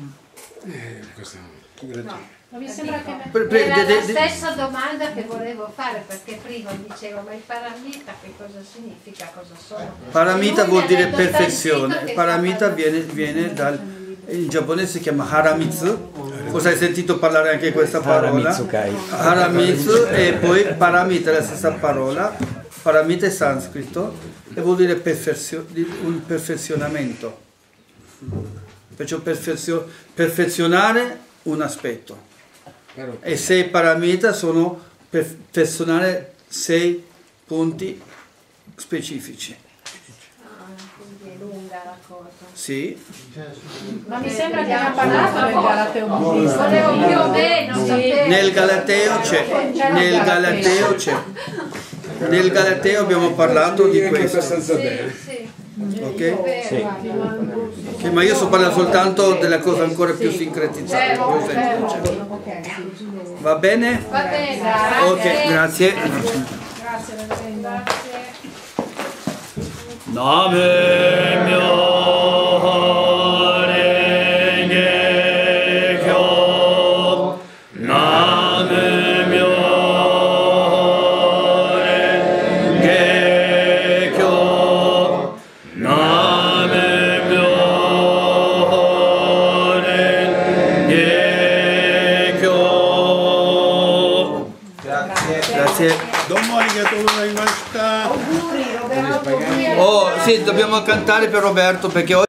No, mi sembra che Per- per- era de- la de- stessa domanda che volevo fare, perché prima dicevo ma il paramita che cosa significa, cosa sono? Paramita Lui vuol mi ha dire detto dal perfezione. sito che Paramita sta viene, viene dal, in giapponese si chiama haramitsu. Forse hai sentito parlare anche questa parola? Haramitsukai. Haramitsu e poi paramita è la stessa parola. Paramita è sanscrito e vuol dire perfezio- di- un perfezionamento. Perciò perfezio- perfezionare un aspetto. E sei paramita sono perfezionare sei punti specifici. Ah, quindi è lunga la la cosa. Sì. Ma mi sembra che ne ha parlato nel Galateo buddista. Volevo più o meno sapere. Nel Galateo c'è, nel Galateo c'è. Nel Galateo abbiamo parlato di questo. Ok? Sì. Sì, ma io sto parlando soltanto della cosa ancora più sincretizzata. più semplice. Va bene? Va bene, grazie. Ok, grazie. Grazie, Reverendo. Name myo renge kyo. Name myo renge kyo. Name myo renge kyo. Grazie. Grazie. Domo arigatou gozaimashita. Oh, sì, dobbiamo cantare per Roberto perché oggi